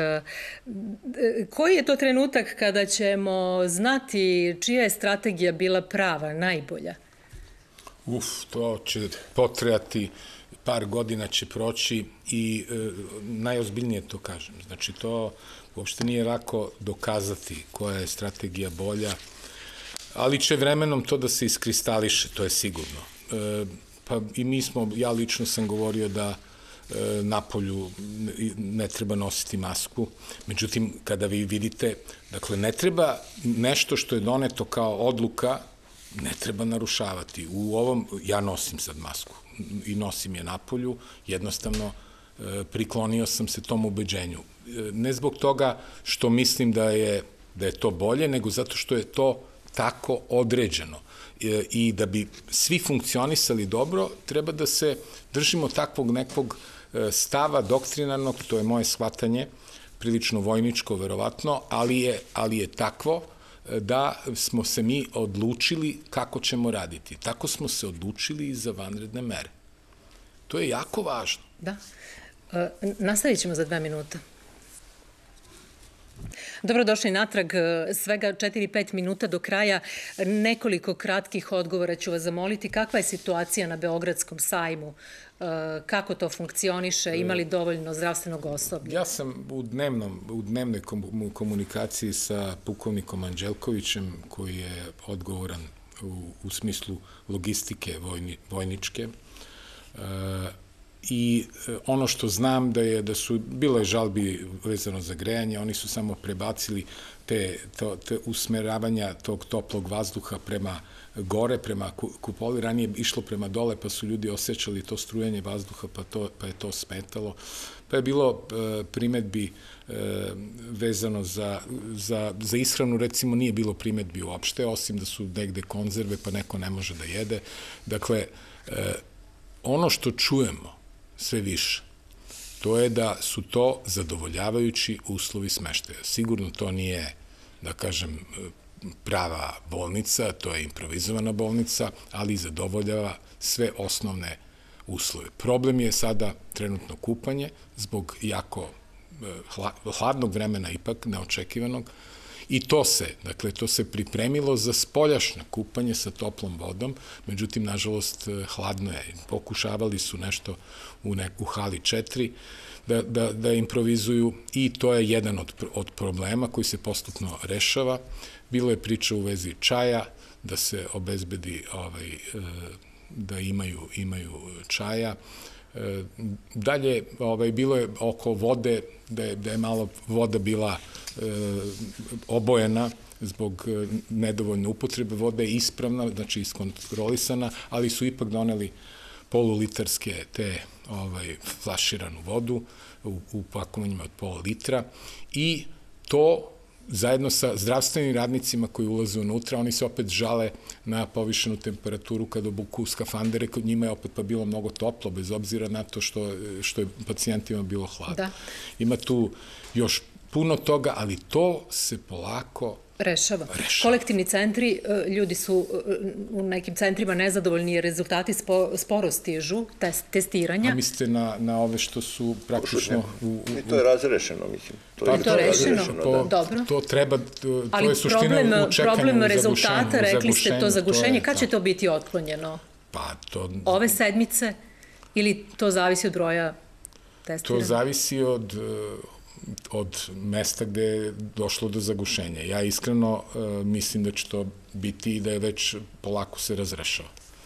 Koji je to trenutak kada ćemo znati čija je strategija bila prava, najbolja? Uf, to će potrajati, par godina će proći i najozbiljnije to kažem. Znači, to uopšte nije lako dokazati koja je strategija bolja, ali će vremenom to da se iskristališe, to je sigurno. Pa i mi smo, ja lično sam govorio da napolju ne treba nositi masku. Međutim, kada vi vidite, dakle, ne treba nešto što je doneto kao odluka, ne treba narušavati. U ovom, ja nosim sad masku i nosim je napolju, jednostavno priklonio sam se tom ubeđenju. Ne zbog toga što mislim da je, da je to bolje, nego zato što je to tako određeno. I da bi svi funkcionisali dobro, treba da se držimo takvog nekog stava doktrinarnog, to je moje shvatanje, prilično vojničko, verovatno, ali je, ali je takvo da smo se mi odlučili kako ćemo raditi. Tako smo se odlučili i za vanredne mere. To je jako važno. Da. Nastavit ćemo za dva minuta. Dobrodošli natrag, svega četiri pet minuta do kraja. Nekoliko kratkih odgovora ću vas zamoliti. Kakva je situacija na Beogradskom sajmu? Kako to funkcioniše? Ima li dovoljno zdravstvenog osoblja? Ja sam u, dnevnom, u dnevnoj komunikaciji sa pukovnikom Anđelkovićem, koji je odgovoran u, u smislu logistike vojni, vojničke. I ono što znam da je, da su, bilo je žalbi vezano za grejanje, oni su samo prebacili te, to, te usmeravanja tog toplog vazduha prema gore, prema kupoli, ranije išlo prema dole, pa su ljudi osjećali to strujanje vazduha, pa, to, pa je to smetalo. Pa je bilo e, primetbi e, vezano za, za, za ishranu, recimo nije bilo primetbi uopšte, osim da su negde konzerve, pa neko ne može da jede. Dakle, e, ono što čujemo sve više, to je da su to zadovoljavajući uslovi smeštaja. Sigurno to nije, da kažem, prava bolnica, to je improvizovana bolnica, ali zadovoljava sve osnovne uslove. Problem je sada trenutno kupanje zbog jako hladnog vremena, ipak neočekivanog, i to se, dakle, to se pripremilo za spoljašnje kupanje sa toplom vodom, međutim, nažalost, hladno je. Pokušavali su nešto u, ne, u hali četiri da, da, da improvizuju i to je jedan od, od problema koji se postupno rešava. Bilo je priča u vezi čaja, da se obezbedi ovaj, da imaju, imaju čaja. Dalje, ovaj, bilo je oko vode, da je, da je malo voda bila e, obojena zbog nedovoljne upotrebe vode, ispravna, znači iskontrolisana, ali su ipak doneli polulitarske te ovaj, flaširanu vodu u, u pakovanjima od pola litra i to zajedno sa zdravstvenim radnicima koji ulaze unutra, oni se opet žale na povišenu temperaturu kada obuku skafandere, kod njima je opet pa bilo mnogo toplo, bez obzira na to što, što je pacijentima bilo hladno. Da. Ima tu još puno toga, ali to se polako Rešava. Rešava. Kolektivni centri, ljudi su u nekim centrima nezadovoljni jer rezultati spo, sporo stižu, test, testiranja. A mislite na, na ove što su praktično... U, u, I to je razrešeno, mislim. To je, to je rešeno, to, dobro. To treba, to, ali to je suština problem, u čekanju, problem u rezultata, rekli ste to zagušenje, to kad će to biti otklonjeno? Pa to... Ove sedmice ili to zavisi od broja testiranja? To zavisi od... od mesta gde je došlo do zagušenja. Ja iskreno uh, mislim da će to biti i da je već polako se razrešava.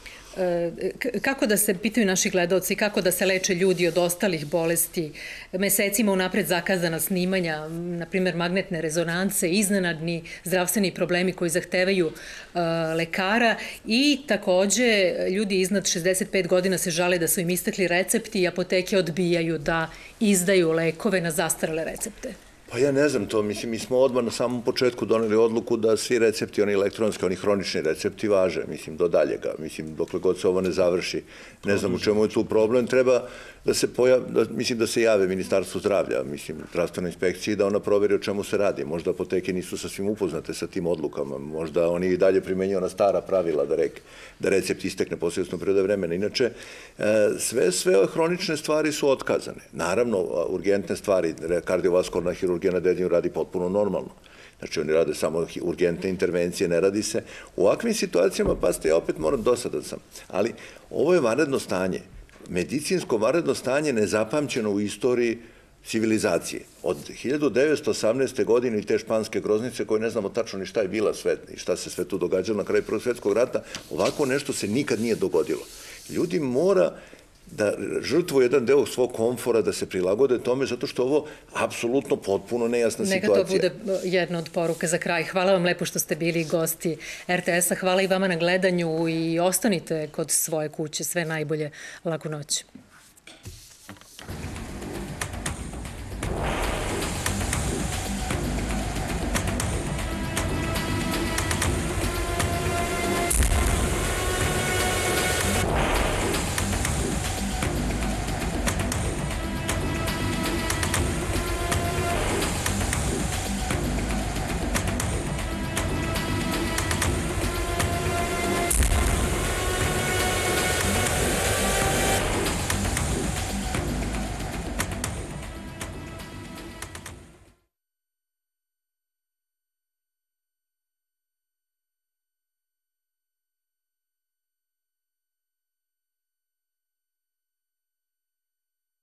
Kako da se, pitaju naši gledalci, kako da se leče ljudi od ostalih bolesti, mesecima unapred zakazana snimanja, na primjer magnetne rezonance, iznenadni zdravstveni problemi koji zahtevaju uh, lekara i takođe ljudi iznad šezdeset pet godina se žale da su im istekli recepti i apoteke odbijaju da izdaju lekove na zastarele recepte. Pa ja ne znam to, mislim, mi smo odmah na samom početku doneli odluku da svi recepti, oni elektronski, oni hronični recepti važe, mislim, do daljega, mislim, dokle god se ovo ne završi. Ne znam u čemu je tu problem, treba da se pojav, da, mislim, da se jave Ministarstvu zdravlja, mislim, zdravstvenoj inspekciji, da ona proveri o čemu se radi. Možda apoteke nisu sasvim upoznate sa tim odlukama, možda oni i dalje primenjuju ona stara pravila da, rek, da recept istekne posljedično prirode vremena. Inače, sve, sve hronične stvari su otkazane. Naravno, urgentne stvari, kardiovaskularna hirurgija na dedinju radi potpuno normalno. Znači, oni rade samo urgentne intervencije, ne radi se. U ovakvim situacijama, pazite, ja opet moram dosadan sam, ali ovo je vanredno stanje. Medicinsko vanredno stanje nezapamćeno u istoriji civilizacije. Od hiljadu devetsto osamnaeste. godine i te španske groznice koje ne znamo tačno ni šta je bila sve i šta se sve tu događalo na kraju Prvog svjetskog rata, ovako nešto se nikad nije dogodilo. Ljudi mora da žrtvuju jedan deo svog komfora, da se prilagode tome, zato što ovo apsolutno potpuno nejasna situacija. Neka to bude jedna od poruka za kraj. Hvala vam lepo što ste bili gosti er te esa. Hvala i vama na gledanju i ostanite kod svoje kuće. Sve najbolje. Laku noć.